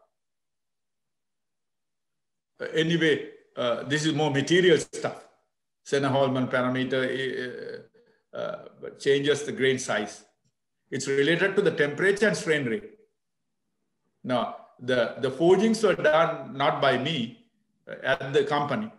Anyway, this is more material stuff. Zeno-Hallman parameter changes the grain size. It's related to the temperature and strain rate. Now, the forgings were done not by me at the company.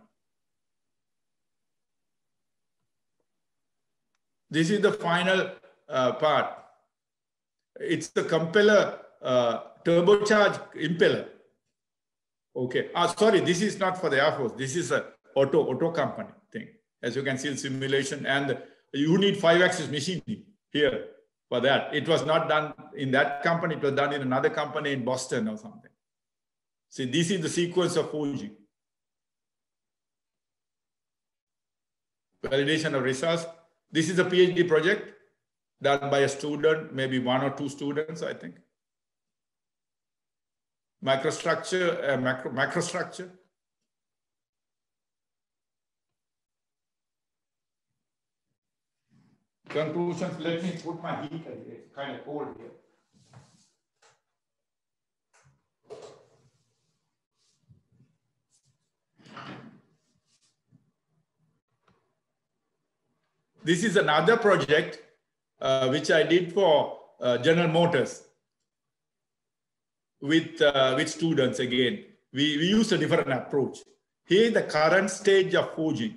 This is the final part. It's the compeller turbocharged impeller. Okay. Sorry, this is not for the Air Force. This is a auto company thing. As you can see in simulation, and you need 5-axis machining here for that. It was not done in that company. It was done in another company in Boston or something. See, this is the sequence of forging. Validation of results. This is a PhD project done by a student, maybe 1 or 2 students, I think. Microstructure, macrostructure. Conclusions, let me put my heater here. It's kind of cold here. This is another project which I did for General Motors with students again. We used a different approach. Here, the current stage of forging.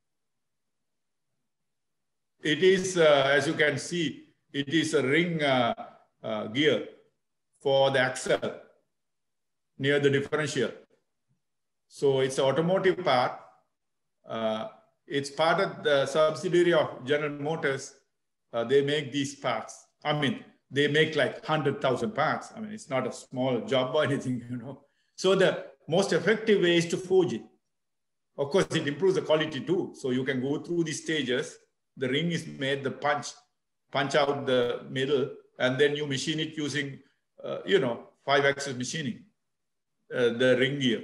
It is, as you can see, it is a ring gear for the axle near the differential. So it's an automotive part. It's part of the subsidiary of General Motors. They make these parts. I mean, they make like 100,000 parts. I mean, it's not a small job or anything, you know. So the most effective way is to forge it. Of course, it improves the quality too. So you can go through these stages. The ring is made, the punch out the middle, and then you machine it using, 5-axis machining, the ring gear.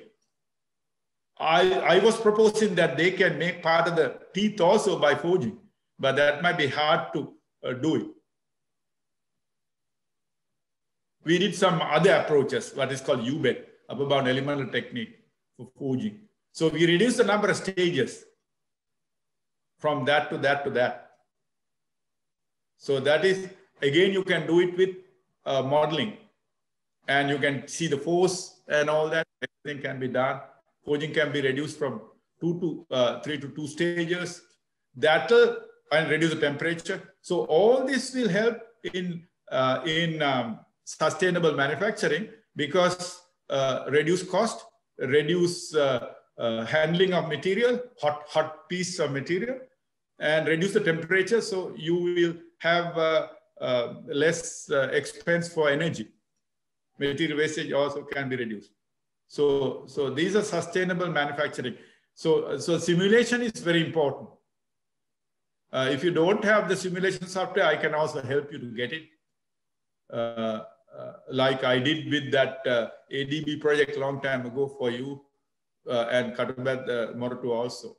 I was proposing that they can make part of the teeth also by forging, but that might be hard to do it. We did some other approaches, what is called UBET, upper bound elemental technique for forging. So we reduced the number of stages from that to that to that. So that is, again, you can do it with modeling, and you can see the force and all that. Everything can be done. Forging can be reduced from 3 to 2 stages. That will reduce the temperature. So all this will help in sustainable manufacturing, because reduce cost, reduce handling of material, hot piece of material, and reduce the temperature. So you will have less expense for energy. Material wastage also can be reduced. So these are sustainable manufacturing. So simulation is very important. If you don't have the simulation software, I can also help you to get it. Like I did with that ADB project a long time ago for you, and Katubat Morotu also.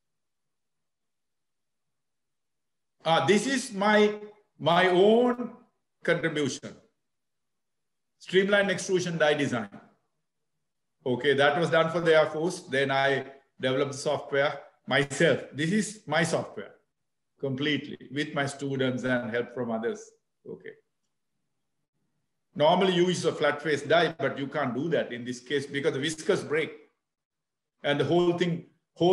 This is my own contribution. Streamlined extrusion die design. Okay, that was done for the Air Force. Then I developed the software myself. This is my software completely with my students and help from others. Okay. Normally you use a flat face die, but you can't do that in this case because the whiskers break and the whole thing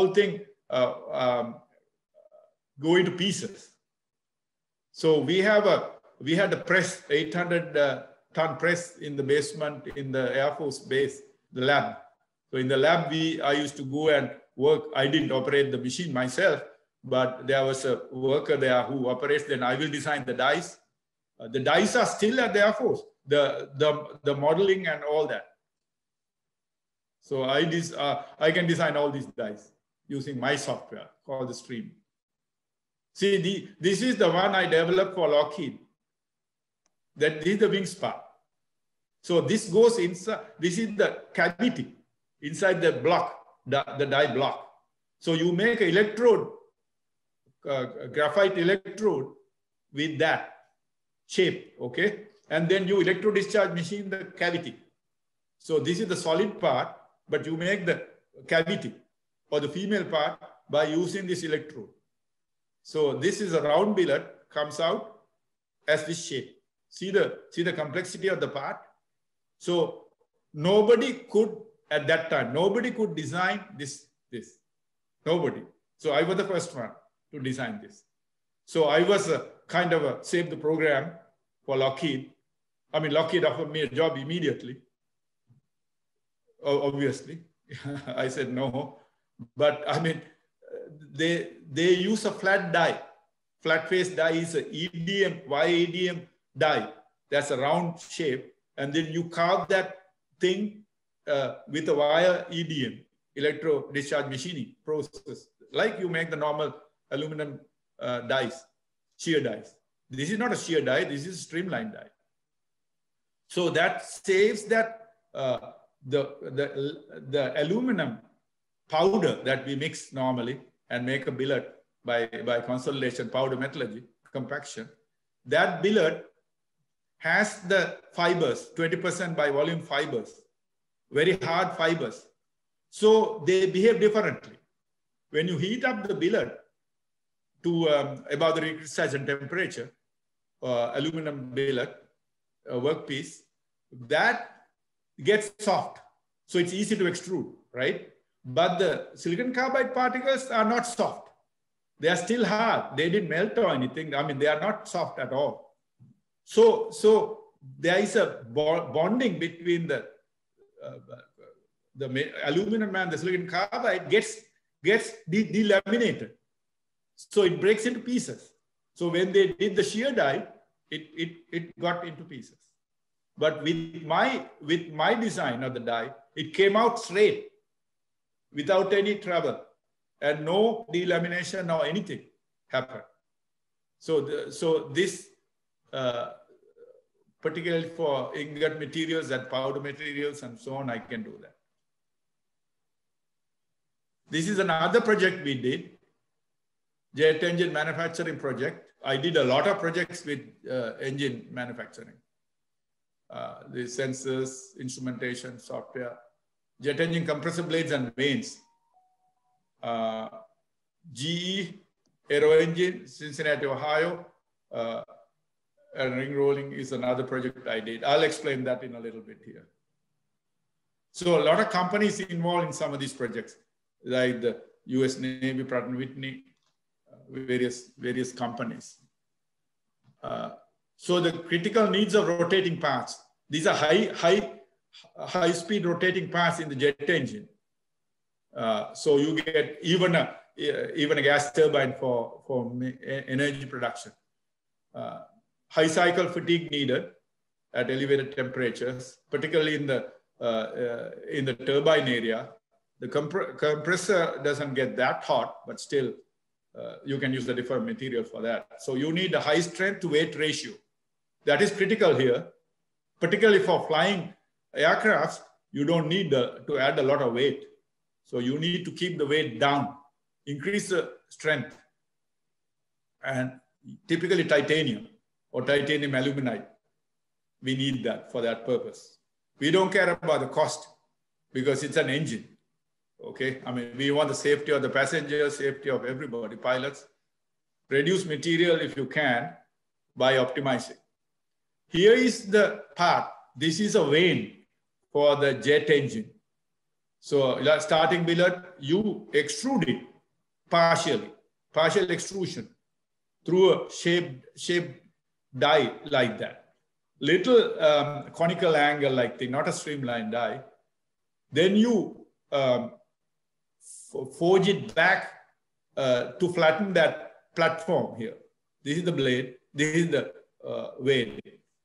go into pieces. So we had a press, 800-ton press in the basement in the Air Force base, the lab. So in the lab, I used to go and work. I didn't operate the machine myself, but there was a worker there who operates. Then I will design the dies. The dies are still at the Air Force, the modeling and all that. So I can design all these dies using my software called the Stream. See, this is the one I developed for Lockheed. This is the wings part. So this goes inside, this is the cavity inside the block, the die block. So you make an electrode, graphite electrode with that shape, okay? And then you electro discharge machine the cavity. So this is the solid part, but you make the cavity or the female part by using this electrode. So this is a round billet, comes out as this shape. See the complexity of the part. So nobody could, at that time, nobody could design this. Nobody. So I was the first one to design this. So I was saved the program for Lockheed. I mean, Lockheed offered me a job immediately. Obviously, I said no. But I mean, they use a flat die. Flat face die is a EDM, YADM die. That's a round shape. And then you carve that thing with a wire EDM, electro discharge machining process, like you make the normal aluminum dies, shear dies. This is not a shear die, this is a streamline die. So that saves that the aluminum powder that we mix normally and make a billet by consolidation, powder metallurgy, compaction. That billet has the fibers, 20% by volume fibers, very hard fibers. So they behave differently. When you heat up the billet to about the recrystallization temperature, aluminum billet, workpiece, that gets soft. So it's easy to extrude, right? But the silicon carbide particles are not soft. They are still hard. They didn't melt or anything. I mean, they are not soft at all. So there is a bonding between the aluminum and the silicon carbide gets delaminated. So it breaks into pieces. So when they did the shear die, it got into pieces. But with my design of the die, it came out straight without any trouble and no delamination or anything happened. So this, particularly for ingot materials and powder materials and so on, I can do that. This is another project we did, jet engine manufacturing project. I did a lot of projects with engine manufacturing. The sensors, instrumentation, software, jet engine compressor blades and vanes. GE, Aero Engine, Cincinnati, Ohio, and ring rolling is another project I did. I'll explain that in a little bit here. So a lot of companies involved in some of these projects, like the US Navy, Pratt & Whitney, various companies. So the critical needs of rotating parts. These are high speed rotating parts in the jet engine. So you get even a gas turbine for energy production. High cycle fatigue needed at elevated temperatures, particularly in the turbine area. The compressor doesn't get that hot, but still you can use the different material for that. So you need a high strength to weight ratio. That is critical here, particularly for flying aircrafts. You don't need to add a lot of weight. So you need to keep the weight down, increase the strength, and typically titanium or titanium aluminide. We need that for that purpose. We don't care about the cost because it's an engine. Okay, I mean, we want the safety of the passengers, safety of everybody, pilots. Reduce material if you can by optimizing. Here is the part. This is a vane for the jet engine. So starting billet, you extrude it partially, partial extrusion through a shaped die like that. Little conical angle like thing, not a streamlined die. Then you forge it back to flatten that platform here. This is the blade. This is the vane.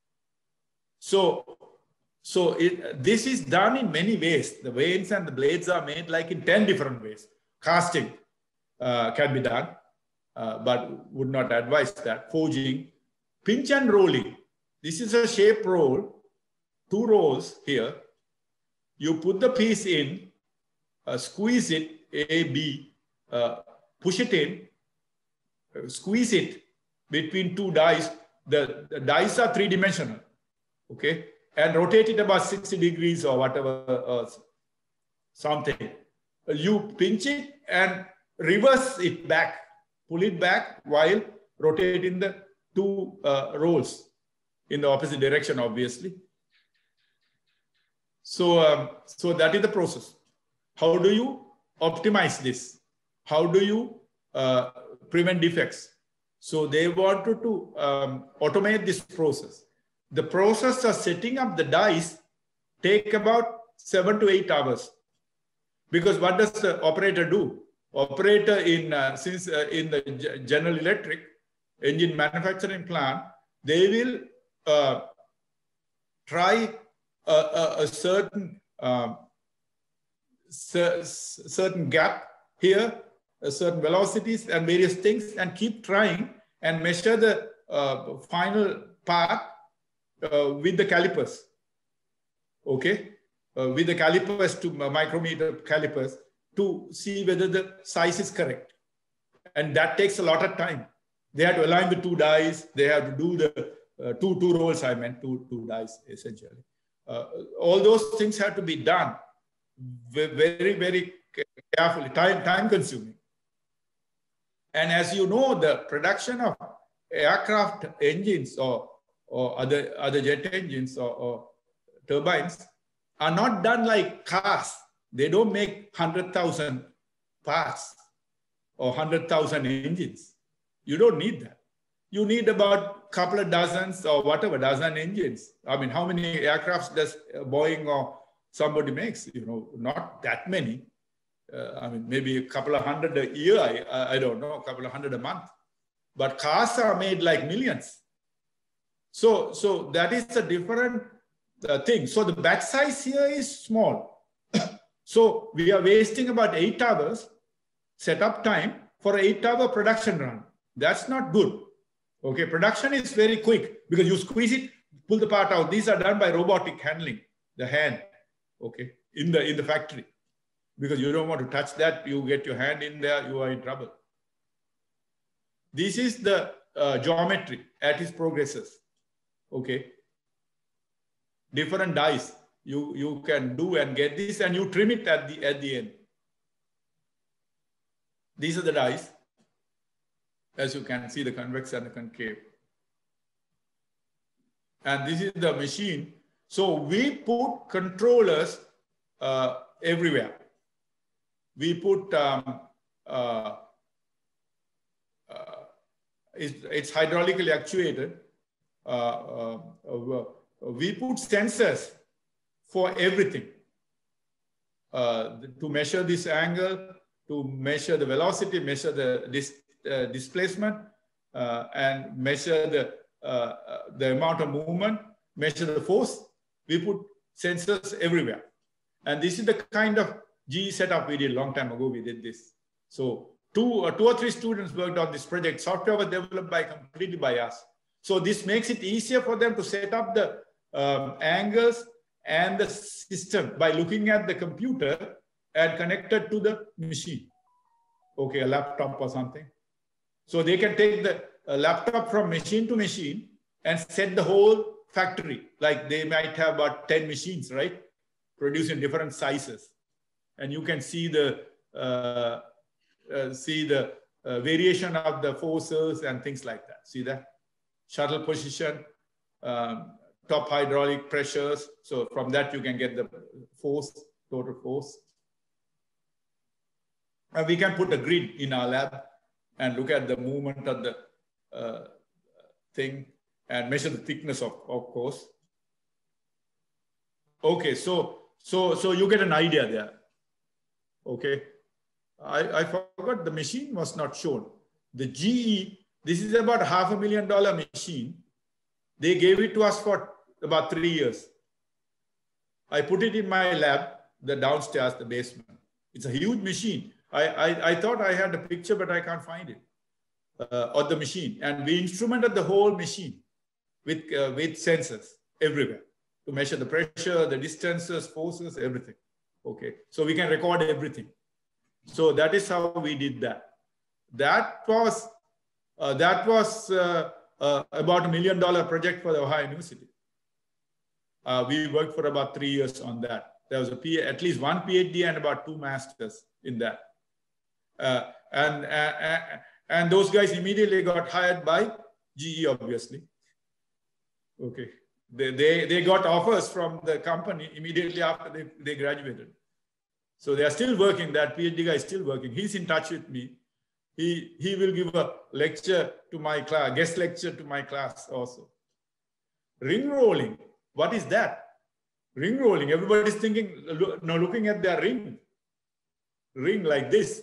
This is done in many ways. The vanes and the blades are made like in 10 different ways. Casting can be done, but would not advise that. Forging, pinch and rolling. This is a shape roll, 2 rolls here. You put the piece in, squeeze it, A, B, push it in, squeeze it between 2 dies. The dies are 3-dimensional, okay? And rotate it about 60 degrees or whatever, something. You pinch it and reverse it back, pull it back while rotating the 2 rolls in the opposite direction, obviously. So that is the process. How do you optimize this? How do you prevent defects? So they wanted to automate this process. The process of setting up the dies take about 7 to 8 hours. Because what does the operator do? Operator in the General Electric engine manufacturing plant, they will try a certain certain gap here, certain velocities and various things, and keep trying and measure the final part with the calipers, okay? With the calipers to micrometer calipers to see whether the size is correct. And that takes a lot of time. They have to align the 2 dies. They have to do the two rolls, I meant, two dies essentially. All those things have to be done very, very carefully, time consuming. And as you know, the production of aircraft engines or other jet engines or turbines are not done like cars. They don't make 100,000 parts or 100,000 engines. You don't need that. You need about a couple of dozens or whatever, dozen engines. I mean, how many aircrafts does Boeing or somebody makes? You know, not that many. I mean, maybe a couple of hundred a year. I don't know, a couple of hundred a month. But cars are made like millions. So that is a different thing. So the batch size here is small. So we are wasting about 8 hours setup time for an 8-hour production run. That's not good. Okay, production is very quick because you squeeze it, pull the part out. These are done by robotic handling, the hand, okay, in the factory. Because you don't want to touch that, you get your hand in there, you are in trouble. This is the geometry as it progresses, okay. Different dies you can do and get this, and you trim it at the end. These are the dies. As you can see, the convex and the concave. And this is the machine. So we put controllers everywhere. We put, it's hydraulically actuated. We put sensors for everything to measure this angle, to measure the velocity, measure the displacement, and measure the amount of movement, measure the force. We put sensors everywhere. And this is the kind of GE setup we did a long time ago. We did this. So two or three students worked on this project. Software was developed completely by us. So this makes it easier for them to set up the angles and the system by looking at the computer and connected to the machine. Okay, a laptop or something. So they can take the laptop from machine to machine and set the whole factory. Like they might have about 10 machines, right? Producing different sizes. And you can see the variation of the forces and things like that. See that? Shuttle position, top hydraulic pressures. So from that, you can get the force, total force. And we can put a grid in our lab and look at the movement of the thing and measure the thickness of course. Okay, so you get an idea there. Okay, I forgot the machine was not shown. The GE, this is about $500,000 machine. They gave it to us for about 3 years. I put it in my lab, the downstairs, the basement. It's a huge machine. I thought I had a picture, but I can't find it, of the machine. And we instrumented the whole machine with sensors everywhere to measure the pressure, the distances, forces, everything. Okay, so we can record everything. So that is how we did that. That was about $1 million project for the Ohio University. We worked for about 3 years on that. There was at least one PhD and about 2 masters in that. And those guys immediately got hired by GE, obviously. Okay, they got offers from the company immediately after they graduated. So they are still working. That PhD guy is still working. He's in touch with me. He will give a lecture to my class, guest lecture to my class also. Ring rolling, what is that? Ring rolling, everybody's thinking, looking at their ring like this.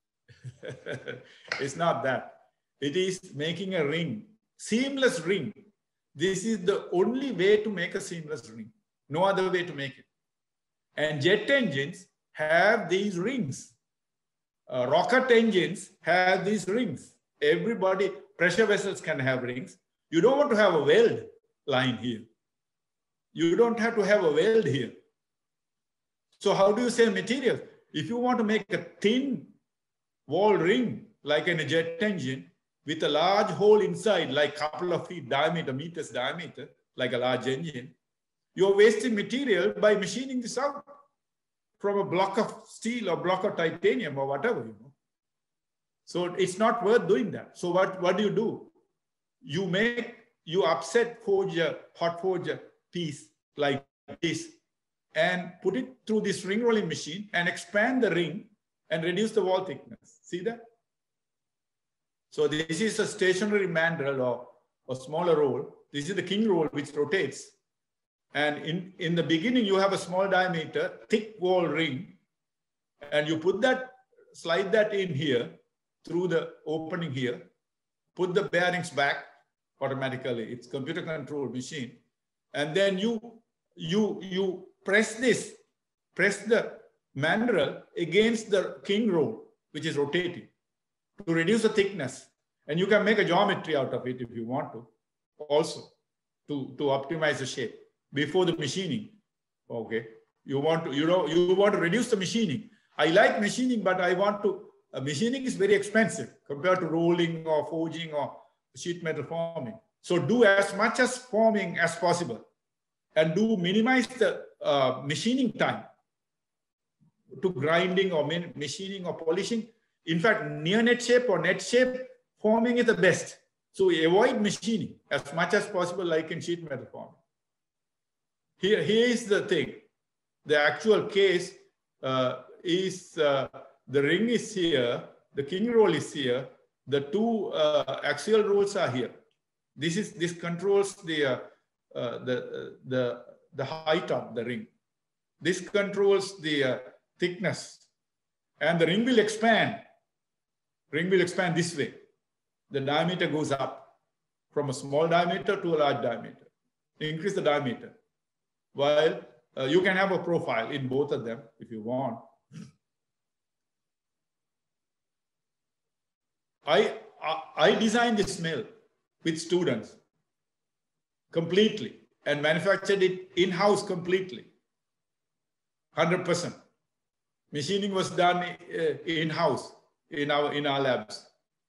It's not that. It is making a ring, seamless ring. This is the only way to make a seamless ring. No other way to make it. And jet engines have these rings. Rocket engines have these rings. Everybody, pressure vessels can have rings. You don't want to have a weld line here. You don't have to have a weld here. So how do you save materials? If you want to make a thin wall ring, like in a jet engine, with a large hole inside, like a couple of feet diameter, meters diameter, like a large engine, you're wasting material by machining this out from a block of steel or block of titanium or whatever, you know. So it's not worth doing that. So what do? You upset hot forger piece like this and put it through this ring rolling machine and expand the ring and reduce the wall thickness. See that? So this is a stationary mandrel or a smaller roll. This is the king roll which rotates. And in the beginning, you have a small diameter, thick wall ring, and you put that, slide that in here through the opening here, put the bearings back automatically. It's computer controlled machine. And then you press the mandrel against the king roll, which is rotating, to reduce the thickness. And you can make a geometry out of it if you want to, also to optimize the shape before the machining. Okay, you want to reduce the machining. I like machining, but machining is very expensive compared to rolling or forging or sheet metal forming. So do as much as forming as possible and minimize the machining time to grinding or machining or polishing. In fact, near net shape or net shape forming is the best. So avoid machining as much as possible, like in sheet metal forming. Here is the thing. The actual case is the ring is here, the king roll is here, the 2 axial rolls are here. This controls the height of the ring. This controls the thickness, and the ring will expand. Ring will expand this way. The diameter goes up from a small diameter to a large diameter. Increase the diameter. While you can have a profile in both of them if you want. I designed this mill with students completely and manufactured it in-house completely, 100%. Machining was done in-house in our labs.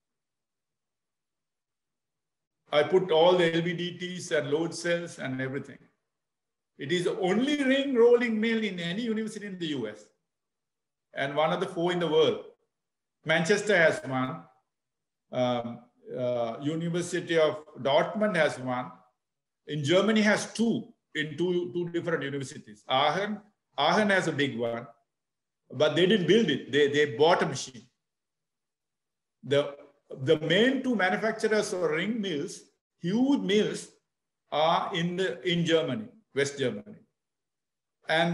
I put all the LVDTs and load cells and everything. It is the only ring rolling mill in any university in the US and one of the 4 in the world. Manchester has one. University of Dortmund has one. In Germany has two in two different universities. Aachen has a big one, but they didn't build it. They bought a machine. The main two manufacturers of ring mills, huge mills, are in Germany, West Germany, and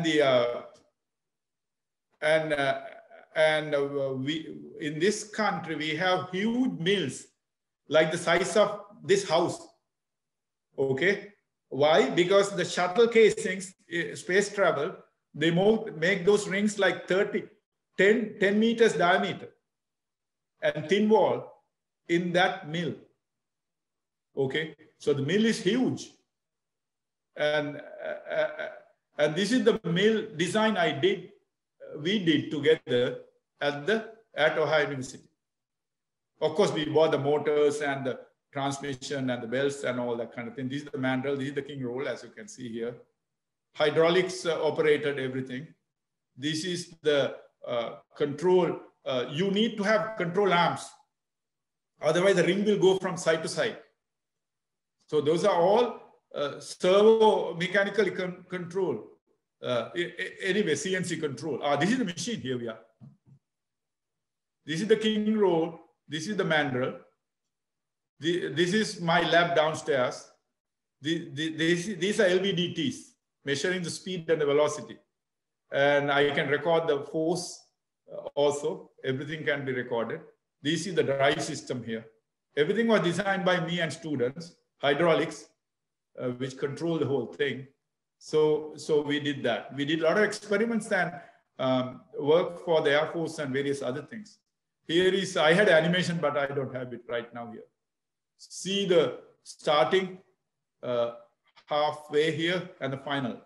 we in this country we have huge mills like the size of this house. Okay, why? Because the shuttle casings, space travel, they make those rings like 10 meters diameter and thin wall in that mill. Okay, so the mill is huge, and this is the mill design we did together at Ohio University. Of course, we bought the motors and the transmission and the belts and all that kind of thing. This is the mandrel, this is the king roll, as you can see here. Hydraulics operated everything. This is the control. You need to have control arms. Otherwise, the ring will go from side to side. So those are all servo mechanically control. Anyway, CNC control. This is the machine. Here we are. This is the king roll. This is the mandrel. This is my lab downstairs. These are LVDTs, measuring the speed and the velocity. And I can record the force also. Everything can be recorded. This is the drive system here. Everything was designed by me and students. Hydraulics, which control the whole thing. So we did that. We did a lot of experiments and work for the Air Force and various other things. Here is, I had animation, but I don't have it right now here. See the starting halfway here and the final.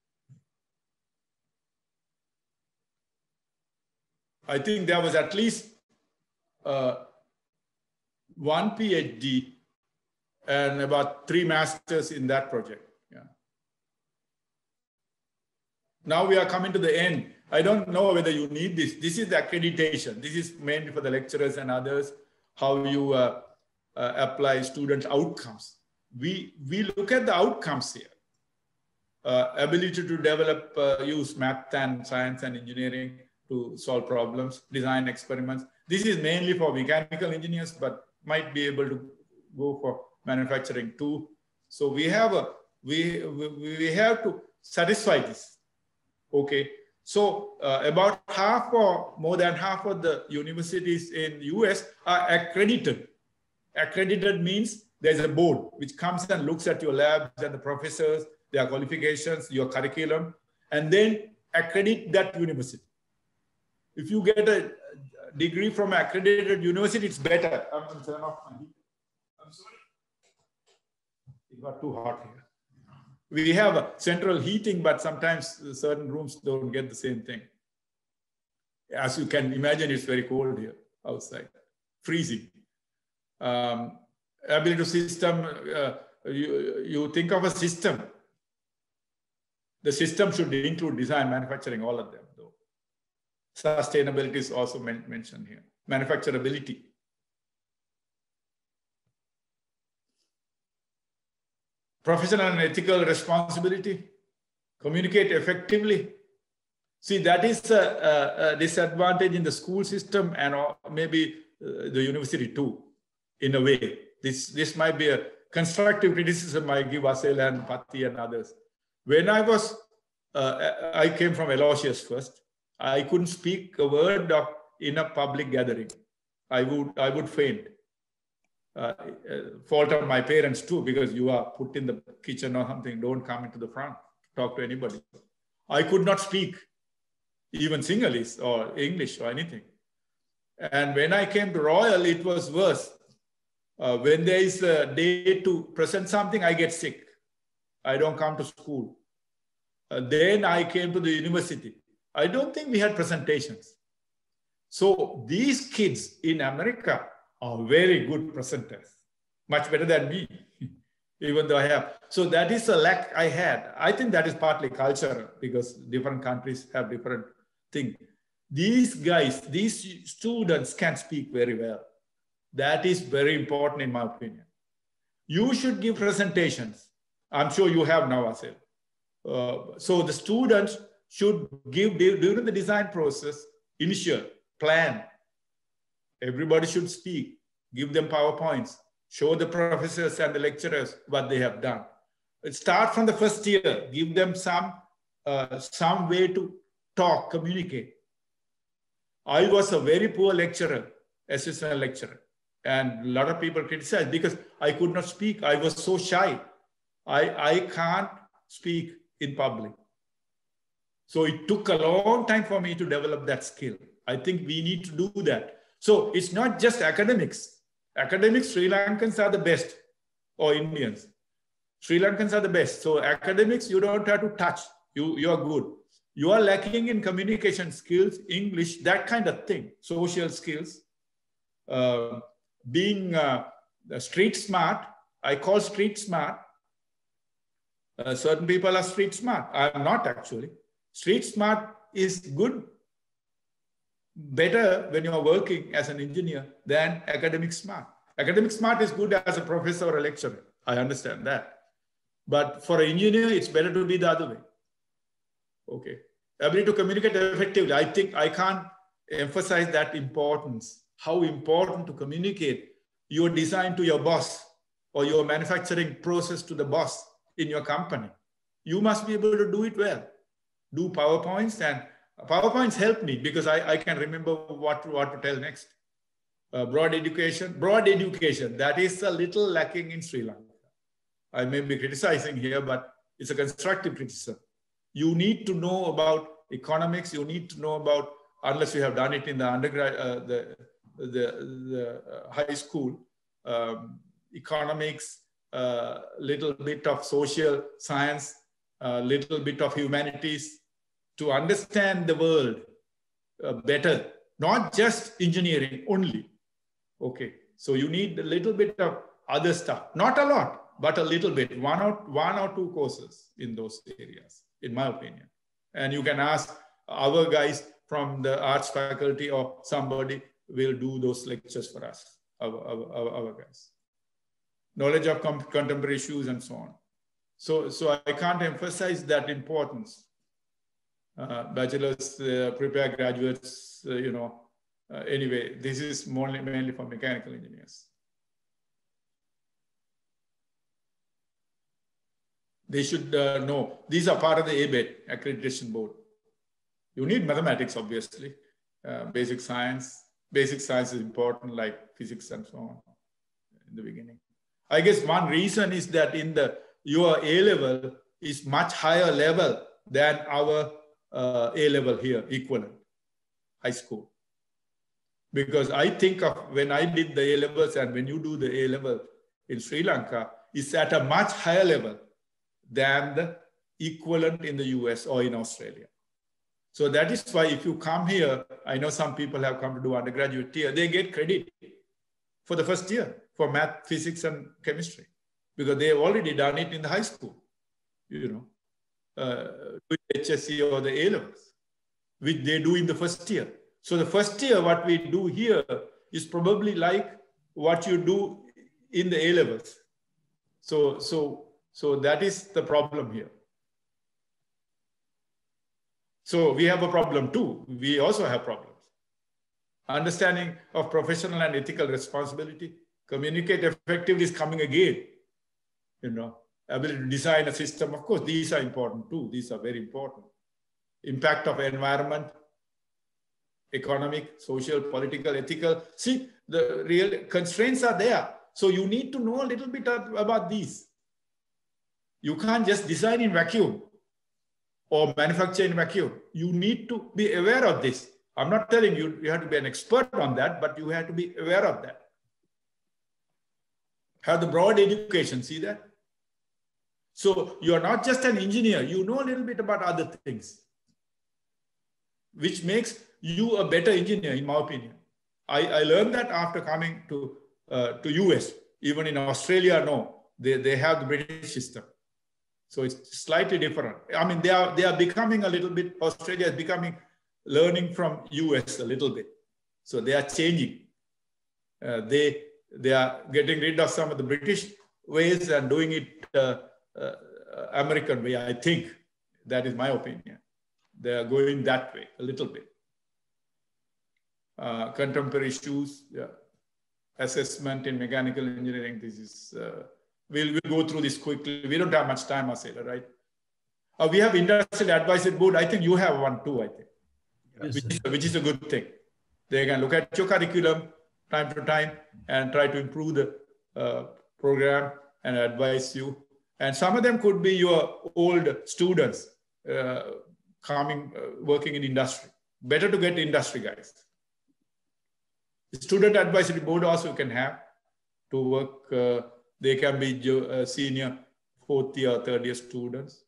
I think there was at least one PhD and about 3 masters in that project. Yeah. Now we are coming to the end. I don't know whether you need this. This is the accreditation. This is mainly for the lecturers and others, how you apply student outcomes. We look at the outcomes here. Ability to develop, use math and science and engineering to solve problems, design experiments. This is mainly for mechanical engineers, but might be able to go for manufacturing too. So we have to satisfy this. Okay. So about half or more than half of the universities in US are accredited. Accredited means there's a board which comes and looks at your labs and the professors, their qualifications, your curriculum, and then accredit that university. If you get a degree from an accredited university, it's better. I'm going to turn off my heat. I'm sorry. It got too hot here. We have central heating, but sometimes certain rooms don't get the same thing. As you can imagine, it's very cold here outside, freezing. Ability system, you think of a system. The system should include design, manufacturing, all of them, though. Sustainability is also mentioned here. Manufacturability. Professional and ethical responsibility. Communicate effectively. See, that is a disadvantage in the school system and maybe the university too, in a way. This might be a constructive criticism I give Asel and Patti and others. When I came from Aloysius first, I couldn't speak a word in a public gathering. I would faint. Fault of my parents too, because you are put in the kitchen or something, don't come into the front, talk to anybody. I could not speak even Sinhalese or English or anything. And when I came to Royal, it was worse. When there is a day to present something, I get sick. I don't come to school. Then I came to the university. I don't think we had presentations. So these kids in America are very good presenters, much better than me, even though I have. So that is a lack I had. I think that is partly cultural because different countries have different things. These guys, these students can speak very well. That is very important in my opinion. You should give presentations. I'm sure you have now, Asil. So the students should give, during the design process, initial plan. Everybody should speak, give them PowerPoints, show the professors and the lecturers what they have done. Start from the first year, give them some way to talk, communicate. I was a very poor lecturer, assistant lecturer, and a lot of people criticized because I could not speak. I was so shy. I can't speak in public. So it took a long time for me to develop that skill. I think we need to do that. So it's not just academics. Academics, Sri Lankans are the best, or Indians. Sri Lankans are the best. So academics, you don't have to touch. You are good. You are lacking in communication skills, English, that kind of thing, social skills. Being street smart, I call street smart. Certain people are street smart. I'm not actually. Street smart is good, better when you are working as an engineer than academic smart. Academic smart is good as a professor or a lecturer. I understand that. But for an engineer, it's better to be the other way. Okay. Ability to communicate effectively. I think I can't emphasize that importance, how important to communicate your design to your boss or your manufacturing process to the boss in your company. You must be able to do it well. Do PowerPoints, and PowerPoints help me because I can remember what to tell next. Broad education, that is a little lacking in Sri Lanka. I may be criticizing here, but it's a constructive criticism. You need to know about economics. You need to know about, unless you have done it in the undergrad, the high school, economics, little bit of social science, little bit of humanities, to understand the world better, not just engineering only. Okay, so you need a little bit of other stuff, not a lot, but a little bit, one or two courses in those areas, in my opinion. And you can ask our guys from the arts faculty, or somebody will do those lectures for us, our guys. Knowledge of contemporary issues and so on. So I can't emphasize that importance. Bachelors prepare graduates, anyway, this is mainly for mechanical engineers. They should know, these are part of the ABET, Accreditation Board. You need mathematics, obviously. Basic science is important, like physics and so on in the beginning. I guess one reason is that your A-level is much higher level than our A-level here, equivalent, high school. Because I think of when I did the A-levels and when you do the A-level in Sri Lanka, it's at a much higher level than the equivalent in the US or in Australia. So that is why if you come here, I know some people have come to do undergraduate here, they get credit for the first year for math, physics, and chemistry, because they have already done it in the high school, with HSC or the A-levels, which they do in the first year. So the first year, what we do here is probably like what you do in the A-levels. So that is the problem here. So we have a problem too. We also have problems. Understanding of professional and ethical responsibility, communicate effectively is coming again. Ability to design a system. Of course, these are important too. These are very important. Impact of environment, economic, social, political, ethical. See, the real constraints are there. So you need to know a little bit about these. You can't just design in vacuum or manufacture in vacuum. You need to be aware of this. I'm not telling you you have to be an expert on that, but you have to be aware of that. Have the broad education, see that? So you are not just an engineer, you know a little bit about other things, which makes you a better engineer, in my opinion. I learned that after coming to US. Even in Australia, no, they have the British system. So it's slightly different. I mean, they are becoming a little bit, Australia is becoming, learning from US a little bit. So they are changing. They are getting rid of some of the British ways and doing it American way, I think. That is my opinion. They are going that way a little bit. Contemporary issues, assessment in mechanical engineering. This is, we'll go through this quickly. We don't have much time, Asela, right? We have industrial advisory board. I think you have one too, I think, yes, which is a good thing. They can look at your curriculum time to time and try to improve the program and advise you. And some of them could be your old students working in industry. Better to get industry guys. The student advisory board also can have to work. They can be senior 4th year, 3rd year students,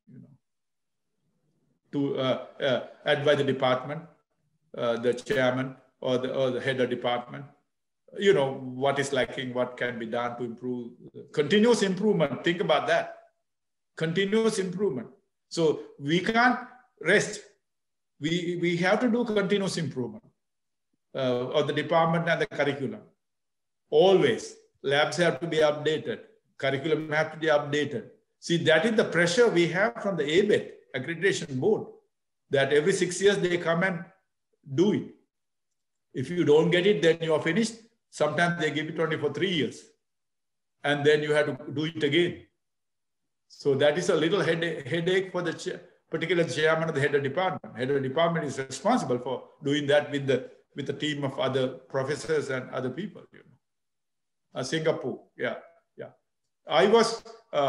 to advise the department, the chairman or the head of department, what is lacking, what can be done to improve. Continuous improvement, think about that. Continuous improvement. So we can't rest. We have to do continuous improvement of the department and the curriculum. Always. Labs have to be updated. Curriculum have to be updated. See, that is the pressure we have from the ABET, Accreditation Board, that every 6 years they come and do it. If you don't get it, then you are finished. Sometimes they give it only for 3 years. And then you have to do it again. So that is a little headache for the particular chairman of the head of department. Head of department is responsible for doing that with a team of other professors and other people. Singapore, yeah. I was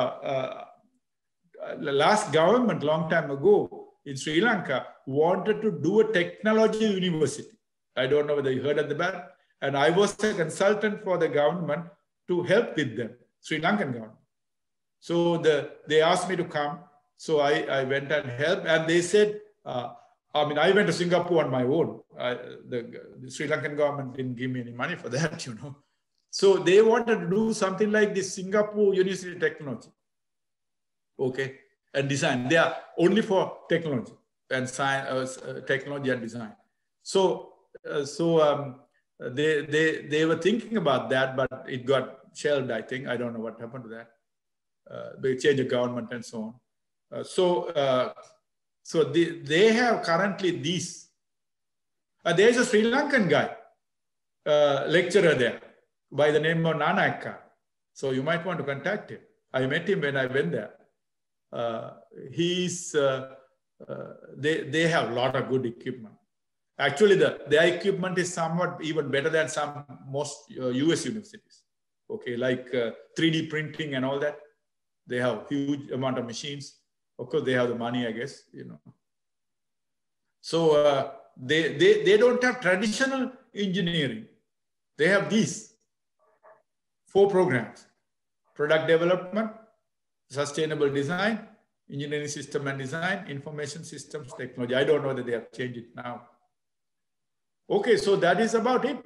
last government long time ago in Sri Lanka wanted to do a technology university. I don't know whether you heard of that. And I was a consultant for the government to help with them, Sri Lankan government. So they asked me to come. So I went and helped. And they said, I went to Singapore on my own. The Sri Lankan government didn't give me any money for that, So they wanted to do something like this Singapore University Technology. Okay. And design. They are only for technology and science, technology and design. So they were thinking about that, but it got shelved, I think. I don't know what happened to that. They changed the government and so on. So they have currently these. There's a Sri Lankan guy, lecturer there, by the name of Nanayaka. So you might want to contact him. I met him when I went there. They have a lot of good equipment. Actually, their equipment is somewhat even better than most US universities. Okay, like 3D printing and all that. They have huge amount of machines. Of course, they have the money, I guess, So they don't have traditional engineering. They have these 4 programs: product development, sustainable design, engineering system and design, information systems technology. I don't know that they have changed it now. Okay, so that is about it.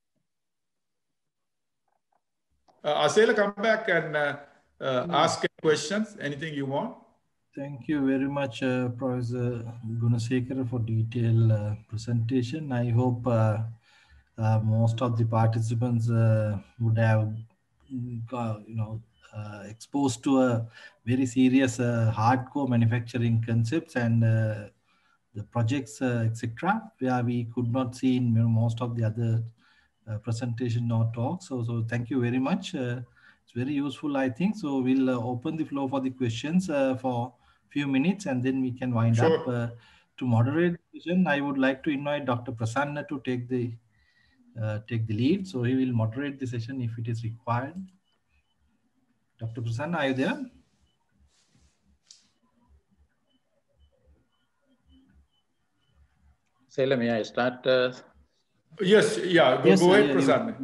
Asela, come back and ask questions, anything you want. Thank you very much, Professor Gunasekara, for detailed presentation. I hope most of the participants would have exposed to a very serious hardcore manufacturing concepts and the projects, etc., where we could not see in most of the other presentation or talks. So thank you very much. It's very useful, I think. So we'll open the floor for the questions for a few minutes, and then we can wind up. To moderate the session, I would like to invite Dr. Prasanna to take the lead. So he will moderate the session if it is required. Dr. Prasanna, are you there? Saila, may I start? Yes, yeah. Go ahead, Prasanna.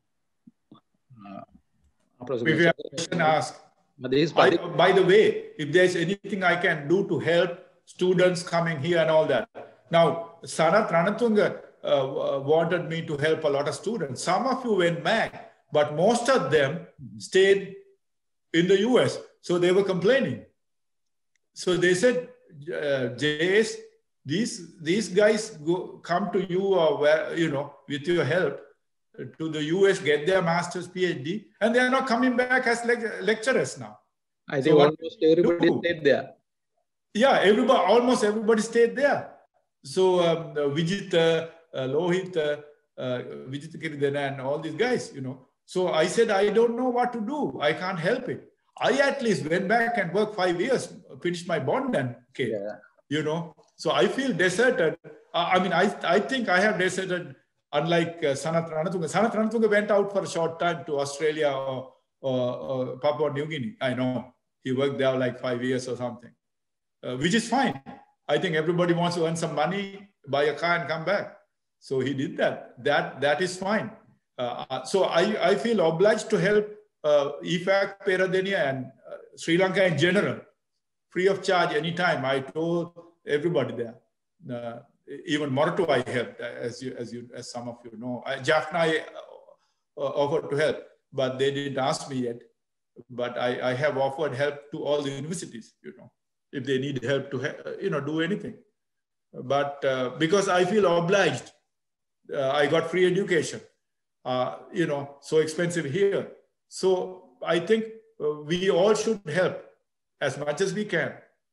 If you have a question, ask. By the way, if there's anything I can do to help students coming here and all that. Now, Sanath Ranatunga wanted me to help a lot of students. Some of you went back, but most of them stayed in the US. So they were complaining. So they said, JS, these guys come to you or with your help to the US, get their master's, PhD, and they are not coming back as lecturers now. I think almost everybody stayed there. Yeah, almost everybody stayed there. So Vijit, Lohit, Vijit Kiridena and all these guys, you know. So I said, I don't know what to do. I can't help it. I at least went back and worked 5 years, finished my bond and came, you know. So I feel deserted. I mean, I think I have deserted, unlike Sanath Ranatunga. Sanath Ranatunga went out for a short time to Australia or Papua New Guinea. I know. He worked there like 5 years or something, which is fine. I think everybody wants to earn some money, buy a car and come back. So he did that. That is fine. So I feel obliged to help IFAC, Peradeniya and Sri Lanka in general, free of charge anytime. I told everybody there. Even Morato I helped, as some of you know. Jaffna I offered to help, but they didn't ask me yet. But I have offered help to all the universities, you know, if they need help to, you know, do anything. But because I feel obliged, I got free education, you know, so expensive here. So I think we all should help as much as we can.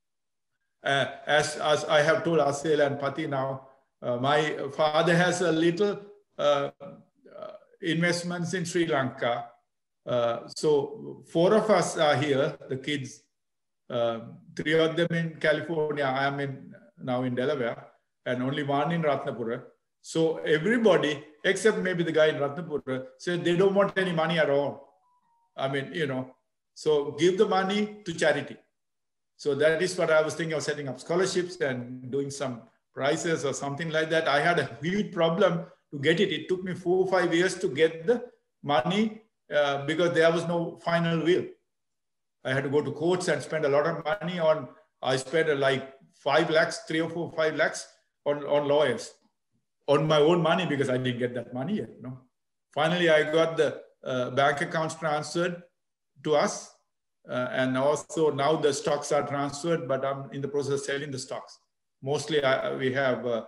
As I have told Asel and Pati now, my father has a little investments in Sri Lanka. So 4 of us are here, the kids, 3 of them in California. I am now in Delaware, and only 1 in Ratnapura. So everybody, except maybe the guy in Ratnapura, said they don't want any money at all. I mean, you know, so give the money to charity. So that is what I was thinking of, setting up scholarships and doing some prizes or something like that. I had a huge problem to get it. It took me 4 or 5 years to get the money because there was no final will. I had to go to courts and spend a lot of money on, I spent like 5 lakhs, 3 or 4, 5 lakhs on lawyers, on my own money, because I didn't get that money yet. No. Finally, I got the bank accounts transferred to us. And also now the stocks are transferred, but I'm in the process of selling the stocks. Mostly we have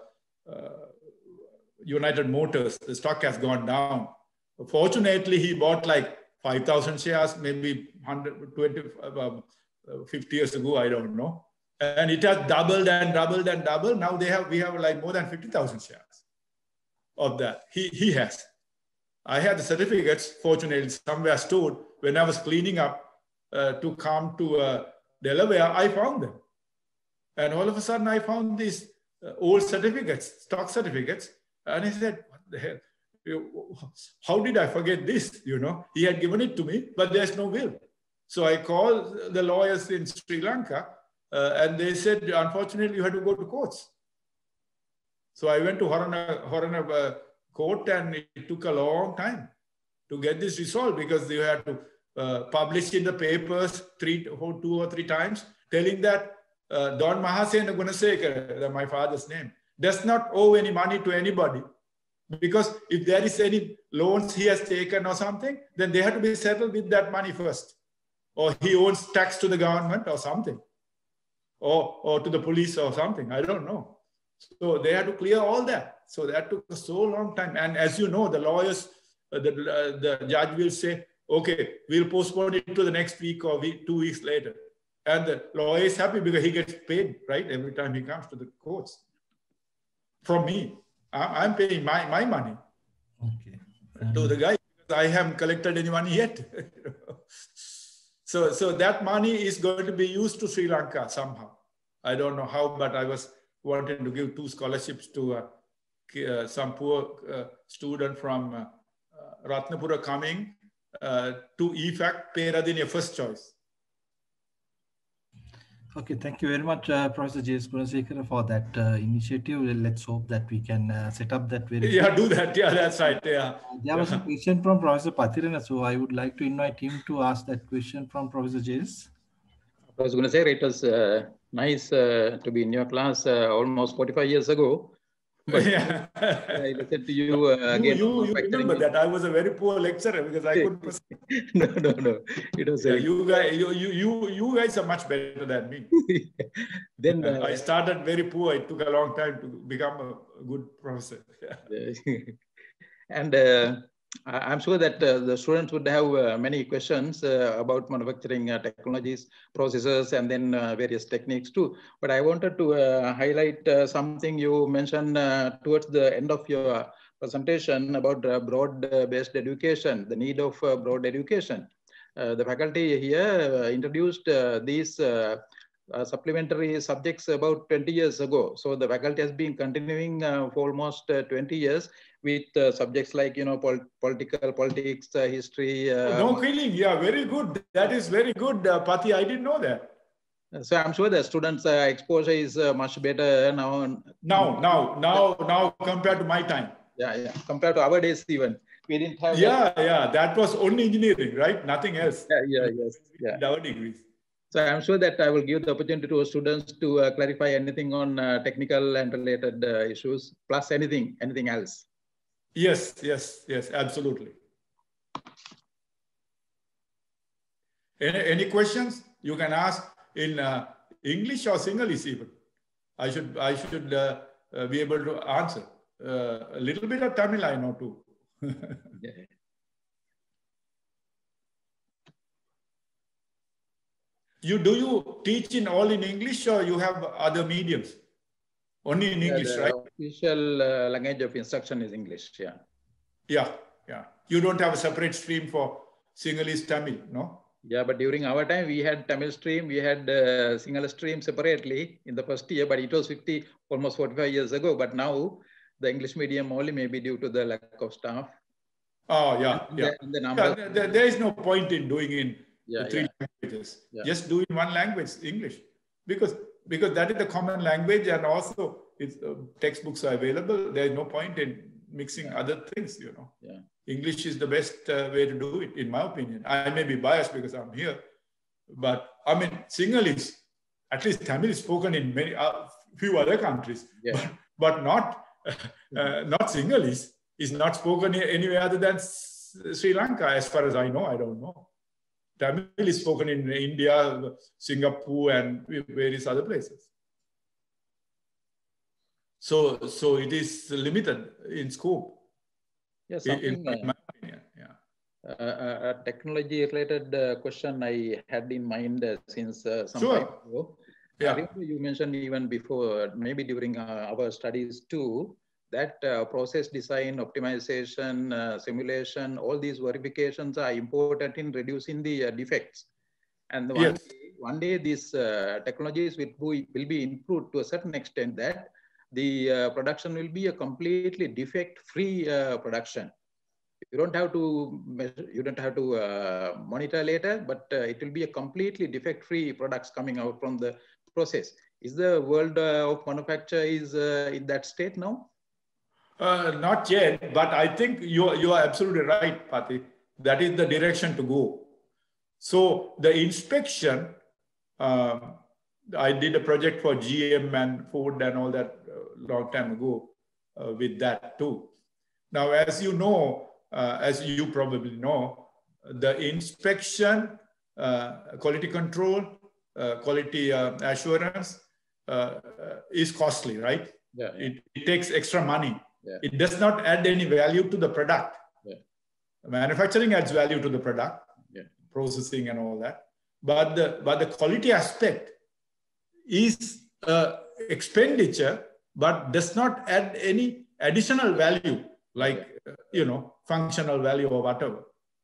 United Motors. The stock has gone down. Fortunately, he bought like 5,000 shares, maybe 120, 50 years ago, I don't know. And it has doubled and doubled and doubled. Now we have like more than 50,000 shares of that. He has. I had the certificates, fortunately, somewhere stored. When I was cleaning up to come to Delaware, I found them. And all of a sudden, I found these old certificates, stock certificates. And I said, what the hell? How did I forget this? You know, he had given it to me, but there's no will. So I called the lawyers in Sri Lanka, and they said, unfortunately, you had to go to courts. So I went to Horana court, and it took a long time to get this resolved, because you had to publish in the papers 2 or 3 times, telling that Don Mahasena Gunasekara, my father's name, does not owe any money to anybody. Because if there is any loans he has taken or something, then they have to be settled with that money first. Or he owes tax to the government or something. Or to the police or something, I don't know. So they had to clear all that. So that took so long time. And as you know, the lawyers, the judge will say, okay, we'll postpone it to the next week or 2 weeks later. And the lawyer is happy because he gets paid, right? Every time he comes to the courts. From me. I'm paying my money to the guy, because I haven't collected any money yet. So that money is going to be used to Sri Lanka somehow. I don't know how, but I was wanting to give 2 scholarships to some poor student from Ratnapura coming to IFAC, Peradeniya first choice. Okay, thank you very much, Professor J.S. Gunasekara, for that initiative. Let's hope that we can set up that very do that. Yeah, that's right. Yeah. There was a question from Professor Pathirana, so I would like to invite him to ask that question from Professor J.S. Professor Gunasekara, it was nice to be in your class almost 45 years ago. But yeah. I listened to you again. You remember that I was a very poor lecturer because I couldn't. No. It was you guys are much better than me. Then I started very poor. It took a long time to become a good professor. And I'm sure that the students would have many questions about manufacturing technologies, processes, and then various techniques too. But I wanted to highlight something you mentioned towards the end of your presentation about broad-based education, the need of broad education. The faculty here introduced these supplementary subjects about 20 years ago. So the faculty has been continuing for almost 20 years with subjects like, politics, history. No kidding. Yeah, very good. That is very good, Pati. I didn't know that. So I'm sure the students' exposure is much better now. Now, compared to my time. Yeah. Compared to our days, even we didn't have. Yeah. That was only engineering, right? Nothing else. Yeah. Our degrees. So I'm sure that I will give the opportunity to students to clarify anything on technical and related issues, plus anything else. Yes, absolutely. Any questions you can ask in English or Sinhalese even? I should be able to answer. A little bit of Tamil I know too. Yeah. Do you teach all in English or you have other mediums? Only in English, right? Official language of instruction is English, Yeah. You don't have a separate stream for Sinhalese Tamil, no? Yeah, but during our time, we had Tamil stream, we had Sinhala stream separately in the first year, but it was almost 45 years ago. But now the English medium only maybe due to the lack of staff. Oh, yeah. There is no point in doing in three languages. Yeah. Just do in one language, English, because that is the common language, and also it's, textbooks are available. There is no point in mixing other things, Yeah. English is the best way to do it, in my opinion. I may be biased because I'm here, but I mean, Sinhalese, at least Tamil is spoken in many few other countries, but not Sinhalese is not spoken anywhere other than Sri Lanka, as far as I know. I don't know. Tamil is spoken in India, Singapore, and various other places. So it is limited in scope. Yeah, something, in my opinion, a technology-related question I had in mind since some time ago. I remember you mentioned even before, maybe during our studies too, that process design, optimization, simulation, all these verifications are important in reducing the defects. And one day these technologies will be improved to a certain extent that the production will be a completely defect-free production. You don't have to measure, you don't have to monitor later, but it will be a completely defect-free products coming out from the process. Is the world of manufacture is in that state now? Not yet, but I think you are absolutely right, Pati. That is the direction to go. So the inspection, I did a project for GM and Ford and all that long time ago with that too. Now, as you know, as you probably know, the inspection, quality control, quality assurance is costly, right? Yeah. It takes extra money. Yeah. It does not add any value to the product. Yeah. Manufacturing adds value to the product, processing and all that. But the quality aspect is expenditure, but does not add any additional value, like functional value or whatever.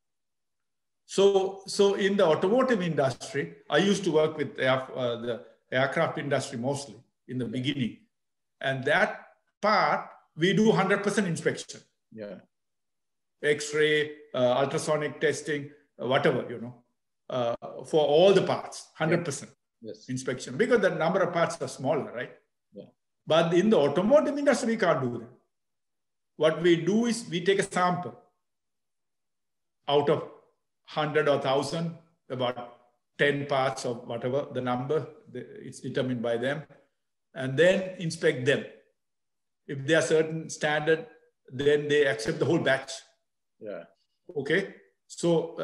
So in the automotive industry, I used to work with the aircraft industry mostly in the beginning, and that part we do 100% inspection. Yeah. X-ray, ultrasonic testing, whatever, for all the parts, 100% inspection, because the number of parts are smaller, right? Yeah. But in the automotive industry, we can't do that. What we do is we take a sample out of 100 or 1,000, about 10 parts of whatever the number, it's determined by them, and then inspect them. If they are certain standard, then they accept the whole batch. Yeah. Okay. So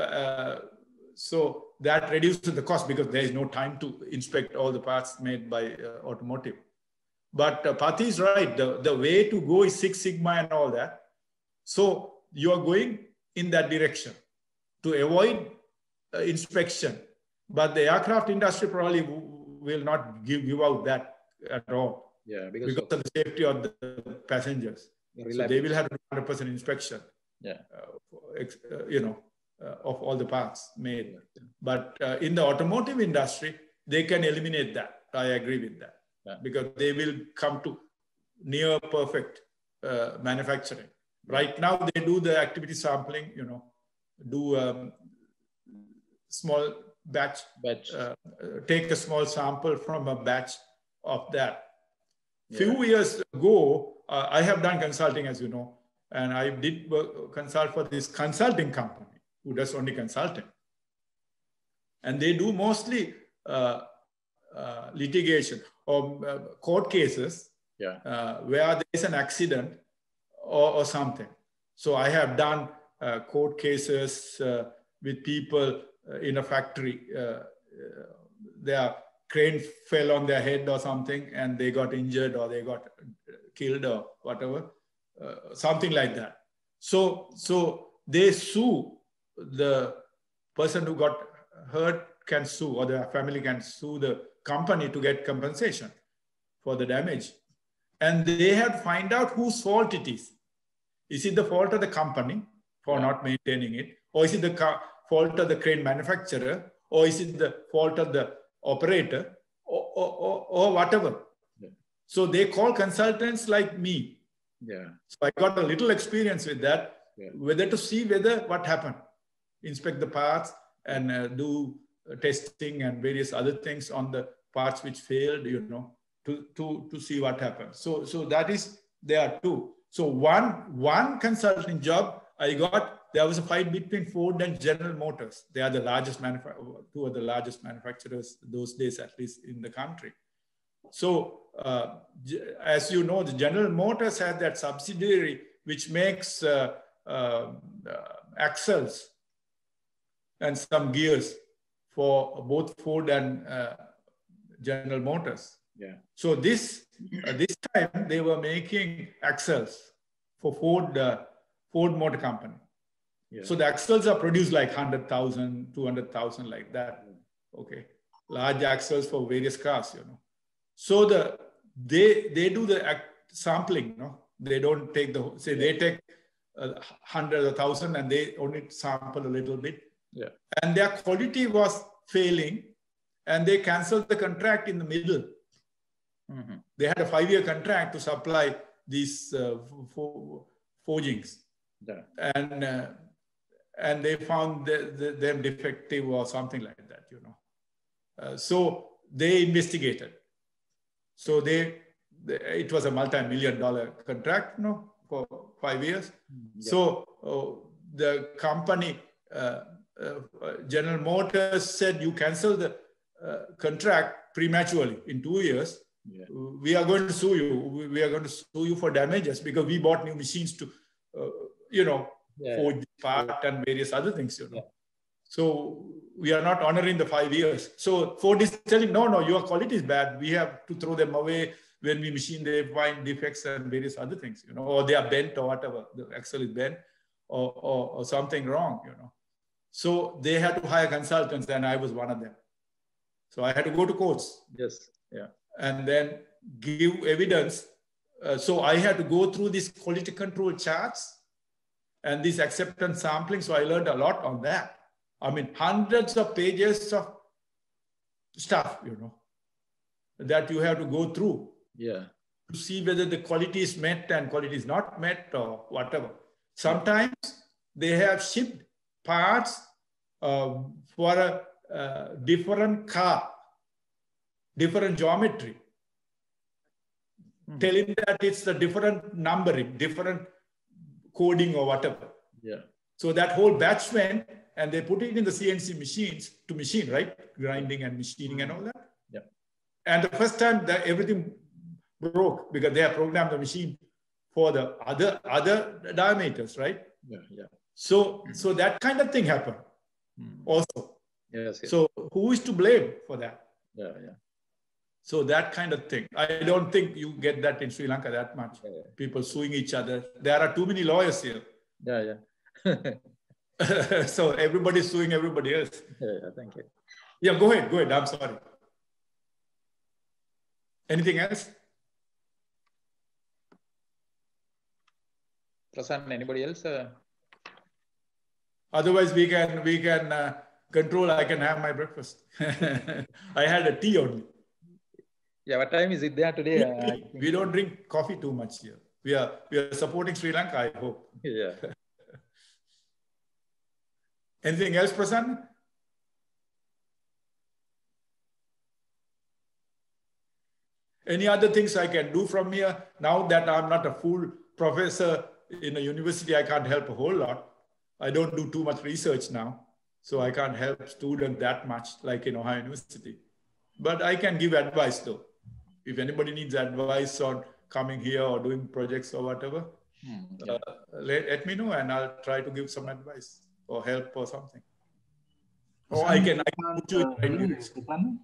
that reduces the cost because there is no time to inspect all the parts made by automotive. But Pati is right. The way to go is Six Sigma and all that. So you are going in that direction to avoid inspection. But the aircraft industry probably will not give out that at all. Yeah, because of the safety of the passengers. So they will have 100% inspection. Yeah. Of all the parts made. But in the automotive industry, they can eliminate that. I agree with that. Yeah. Because they will come to near perfect manufacturing. Right now, they do the activity sampling, do small batch. Take a small sample from a batch of that. Few years ago, I have done consulting, as you know, and I did consult for this consulting company who does only consulting. And they do mostly litigation or court cases where there is an accident or something. So I have done court cases with people in a factory. Their crane fell on their head or something and they got injured or they got killed or whatever, something like that. So they sue. The person who got hurt can sue, or the family can sue the company to get compensation for the damage. And they have to find out whose fault it is. Is it the fault of the company for not maintaining it? Or is it the fault of the crane manufacturer? Or is it the fault of the operator? Or whatever. Yeah. So they call consultants like me. Yeah. So I got a little experience with that, whether to see what happened. Inspect the parts and do testing and various other things on the parts which failed, to see what happened. So that is there too. So one consulting job I got, there was a fight between Ford and General Motors. They are the largest two of the largest manufacturers those days, at least in the country. So as you know, the General Motors had that subsidiary which makes axles and some gears for both Ford and General Motors. Yeah. So this time they were making axles for Ford Motor Company. Yeah. So the axles are produced like 100,000, 200,000 like that. Okay, large axles for various cars, So they do the sampling, They don't take they take 100 or 1,000 and they only sample a little bit. Yeah. And their quality was failing and they canceled the contract in the middle. Mm-hmm. They had a 5-year contract to supply these forgings. Yeah. And they found them defective or something like that, So they investigated. So it was a multi-million-dollar contract, for 5 years. Yeah. So the company, General Motors said, you cancel the contract prematurely in 2 years. Yeah. We are going to sue you. We are going to sue you for damages because we bought new machines to, forge the part and various other things, Yeah. So we are not honoring the 5 years. So Ford is telling, no, your quality is bad. We have to throw them away. When we machine, they find defects and various other things, or they are bent or whatever. The axle is bent or something wrong, So they had to hire consultants and I was one of them. So I had to go to courts. Yes. Yeah. And then give evidence. So I had to go through these quality control charts and this acceptance sampling. So I learned a lot on that. I mean, hundreds of pages of stuff, that you have to go through. Yeah. To see whether the quality is met and quality is not met or whatever. Sometimes they have shipped parts for a different car, different geometry, telling that it's a different numbering, different coding or whatever. Yeah. So that whole batch went and they put it in the CNC machines to machine, right? Grinding and machining and all that. Yeah. And the first time that everything broke because they have programmed the machine for the other diameters, right? Yeah, yeah. So that kind of thing happened also. Yes. So who is to blame for that? Yeah, yeah. So that kind of thing. I don't think you get that in Sri Lanka that much. Yeah. People suing each other. There are too many lawyers here. Yeah, yeah. So everybody's suing everybody else. Yeah, thank you. Yeah, go ahead. Go ahead. I'm sorry. Anything else? Prasanna, anybody else? Otherwise, we can control. I can have my breakfast. I had a tea only. Yeah, what time is it there today? We don't drink coffee too much here. We are supporting Sri Lanka, I hope. Yeah. Anything else, Prasanna? Any other things I can do from here? Now that I'm not a full professor in a university, I can't help a whole lot. I don't do too much research now, so I can't help students that much like in Ohio University. But I can give advice though. If anybody needs advice on coming here or doing projects or whatever, let me know and I'll try to give some advice or help or something. Or I can put you in.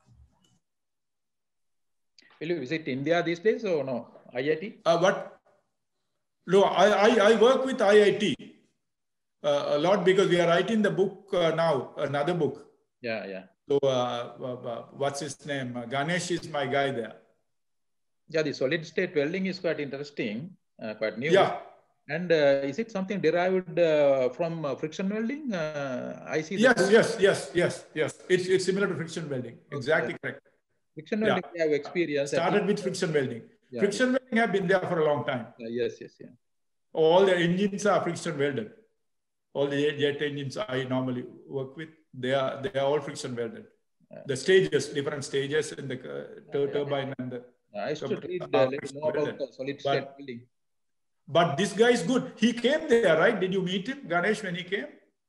Will you visit India these days or no? IIT? What? No, I work with IIT a lot because we are writing the book now, another book. Yeah, yeah. So what's his name? Ganesh is my guy there. Yeah, the solid state welding is quite interesting, quite new. Yeah. And is it something derived from friction welding? I see. Yes. It's similar to friction welding. Exactly correct. Friction welding, we have experience. Started with friction welding. Yeah. Friction welding have been there for a long time. Yes. All the engines are friction welded. All the jet engines I normally work with, they are all friction welded. The stages, different stages in the turbine and the. I used to read a little more about solid state welding. But this guy is good. He came there, right? Did you meet him, Ganesh, when he came?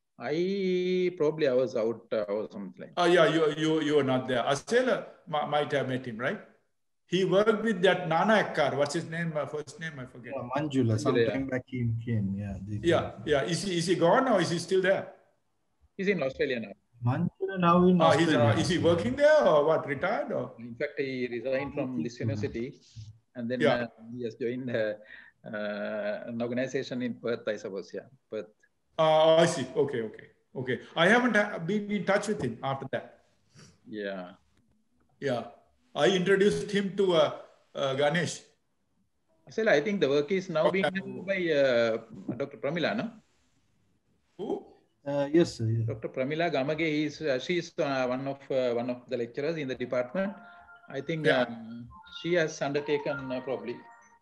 I was out or something. Oh yeah, you were not there. Asela might have met him, right? He worked with that Nana Ekkar. What's his name? First name I forget. Manjula. Sometime back he came. Yeah. Is he gone or is he still there? He's in Australia now. Manjula now in Australia. Is he working there or what? Retired or? In fact, he resigned from this university, and then he has joined an organization in Perth, I suppose. Yeah, Perth. I see. Okay. I haven't been in touch with him after that. Yeah. I introduced him to Ganesh. I think the work is now being done by Dr. Pramila, no? Who? Yes, sir. Yeah. Dr. Pramila Gamage, she's one of the lecturers in the department. I think she has undertaken probably.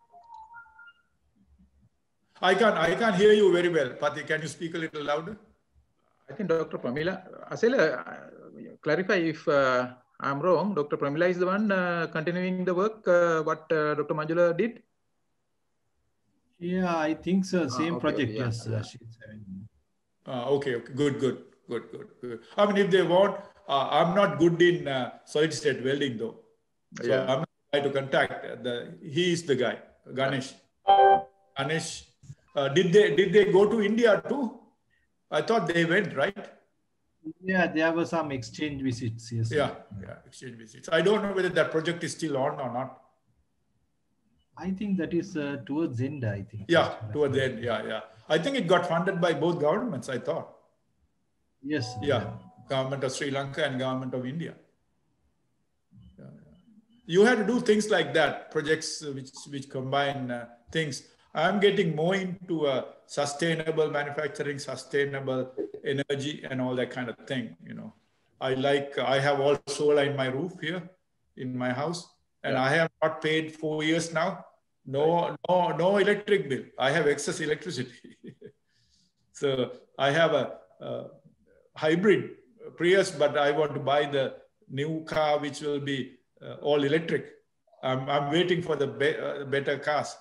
I can't hear you very well. Pati, can you speak a little louder? I think Dr. Pramila, Asela, clarify if I'm wrong. Dr. Pramila is the one continuing the work, what Dr. Manjula did? Yeah, I think so. Same project, yes. She's having. Okay. Good. I mean, if they want, I'm not good in solid state welding though. So I'm not trying to contact. He is the guy, Ganesh. Ganesh. Did they go to India too? I thought they went, right? Yeah, there were some exchange visits. Yes. Yeah, exchange visits. I don't know whether that project is still on or not. I think that is towards the end, I think. Yeah, towards the end. Yeah. I think it got funded by both governments, I thought. Yes. Yeah, government of Sri Lanka and government of India. Yeah. You had to do things like that, projects which combine things. I'm getting more into sustainable manufacturing, sustainable energy and all that kind of thing. I have all solar in my roof here in my house and I have not paid 4 years now. No electric bill. I have excess electricity. So I have a hybrid Prius, but I want to buy the new car, which will be all electric. I'm waiting for the better cars,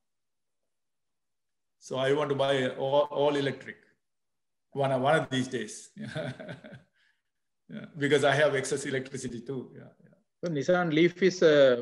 So I want to buy all electric one of these days. Because I have excess electricity too. So Nissan Leaf is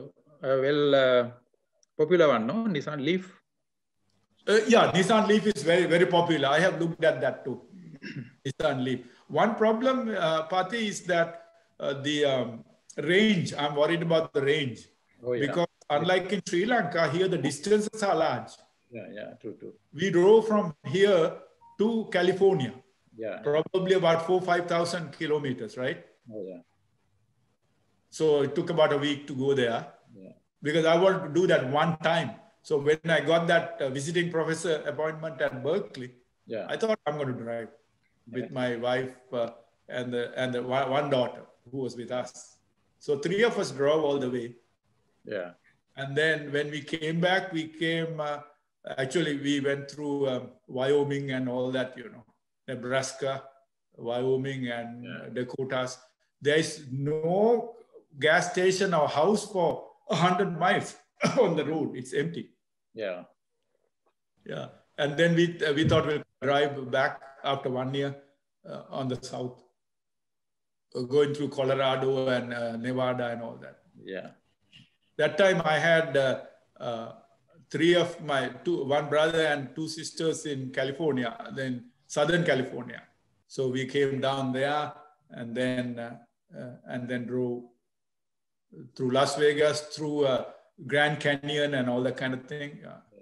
popular one, no? Nissan Leaf? Nissan Leaf is very, very popular. I have looked at that too. Nissan Leaf. One problem, Pati, is that the range, I'm worried about the range. Because unlike in Sri Lanka, here the distances are large. Yeah, true. We drove from here to California. Yeah. Probably about 4,000-5,000 kilometers, right? Oh, yeah. So it took about a week to go there, because I wanted to do that one time. So when I got that visiting professor appointment at Berkeley, I thought I'm going to drive with my wife and the one daughter who was with us. So 3 of us drove all the way. Yeah. And then when we came back, we came, actually we went through Wyoming and all that, you know, Nebraska, Wyoming and Dakotas. There is no gas station or house for 100 miles on the road. It's empty. Yeah. Yeah. And then we thought we'll drive back after 1 year on the south, going through Colorado and Nevada and all that. Yeah. That time I had one brother and 2 sisters in California, then Southern California. So we came down there and then drove through Las Vegas, through Grand Canyon and all that kind of thing.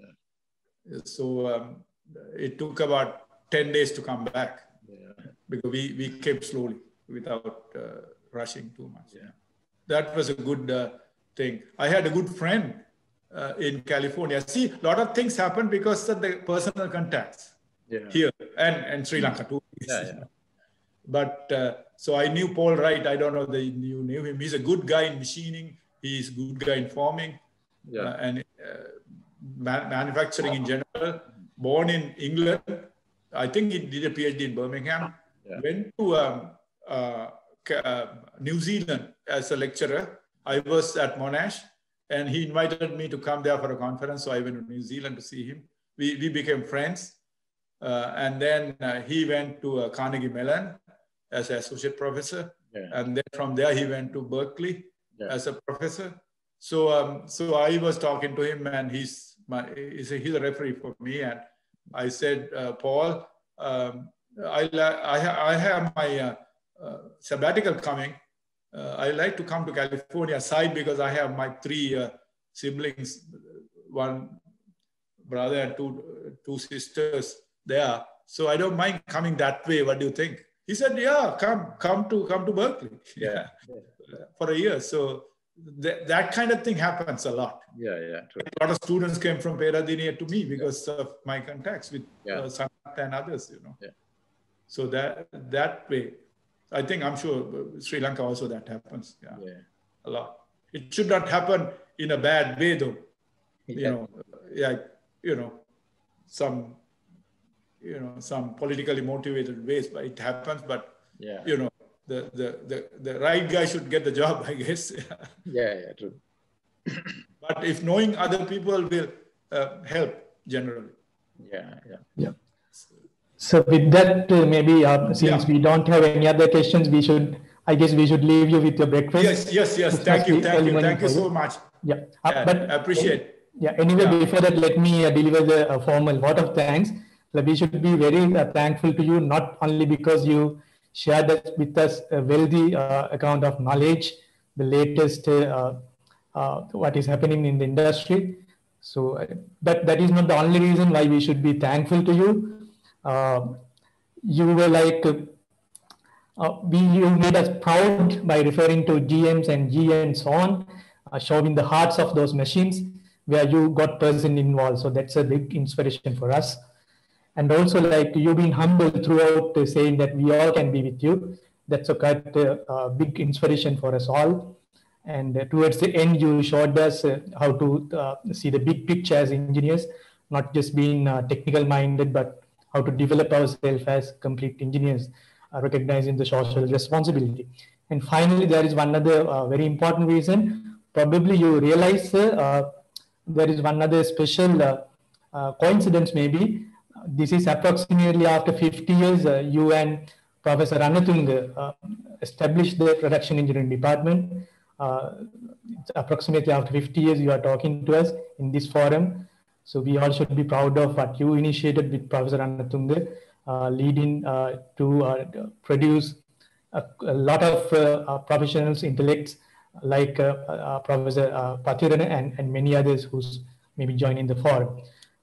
So it took about 10 days to come back because we came slowly without rushing too much. Yeah. That was a good thing. I had a good friend in California. See, a lot of things happen because of the personal contacts here and Sri Lanka too. But so I knew Paul Wright. I don't know that you knew him. He's a good guy in machining. He's a good guy in forming and manufacturing in general. Born in England. I think he did a PhD in Birmingham. Went to New Zealand as a lecturer. I was at Monash and he invited me to come there for a conference. So I went to New Zealand to see him. We became friends. And then he went to Carnegie Mellon as an associate professor. And then from there, he went to Berkeley as a professor. So, so I was talking to him and he's a referee for me. And I said, Paul, I have my sabbatical coming. I like to come to California side because I have my 3 siblings, 1 brother and two sisters there. So I don't mind coming that way. What do you think? He said, yeah, come to Berkeley for a year. So that kind of thing happens a lot. True. A lot of students came from Peradeniya to me because of my contacts with Sanat and others, you know. So that way, I think I'm sure Sri Lanka also that happens. A lot. It should not happen in a bad way though. Some politically motivated ways, but it happens. But you know, the right guy should get the job, I guess. True. But if knowing other people will help generally. So with that, maybe since we don't have any other questions, I guess we should leave you with your breakfast. Yes. Thank you so much. But I appreciate. Anyway, before that, let me deliver the formal vote of thanks. We should be very thankful to you, not only because you shared with us a wealthy account of knowledge, the latest what is happening in the industry. So, but that is not the only reason why we should be thankful to you. You were like, you made us proud by referring to GMs and G and so on, showing the hearts of those machines where you got person involved. So that's a big inspiration for us. And also, like, you've been humble throughout, saying that we all can be with you. That's a quite big inspiration for us all. And towards the end, you showed us how to see the big picture as engineers, not just being technical minded, but how to develop ourselves as complete engineers, recognizing the social responsibility. And finally, there is one other very important reason. Probably you realize there is one other special coincidence maybe. This is approximately after 50 years, you and Professor Ranatunga established the production engineering department. Approximately after 50 years, you are talking to us in this forum. So we all should be proud of what you initiated with Professor Ranatunga, leading to produce a lot of professionals, intellects like Professor Pathirana and many others who's maybe joining the forum.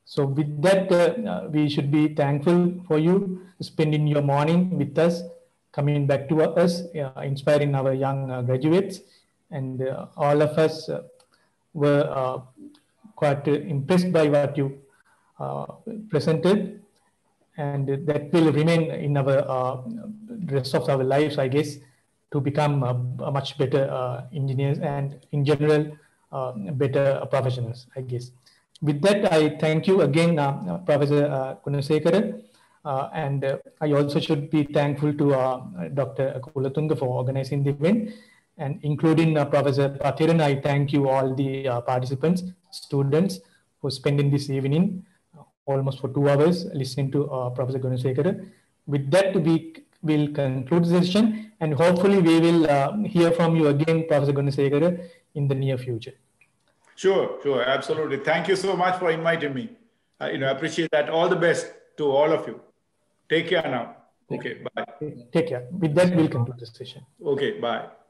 So with that, we should be thankful for you spending your morning with us, coming back to us, inspiring our young graduates. And all of us were quite impressed by what you presented. And that will remain in our rest of our lives, I guess, to become a much better engineers and in general, better professionals, I guess. With that, I thank you again, Professor Gunasekara, and I also should be thankful to Dr. Kulatunga for organizing the event, and including Professor Pathiran. I thank you all the participants, students, for spending this evening almost for 2 hours listening to Professor Gunasekara. With that, we will conclude the session, and hopefully we will hear from you again, Professor Gunasekara, in the near future. Sure, sure, absolutely. Thank you so much for inviting me. I appreciate that. All the best to all of you. Take care now. Okay, bye. Take care. With that, we'll conclude the session. Okay, bye.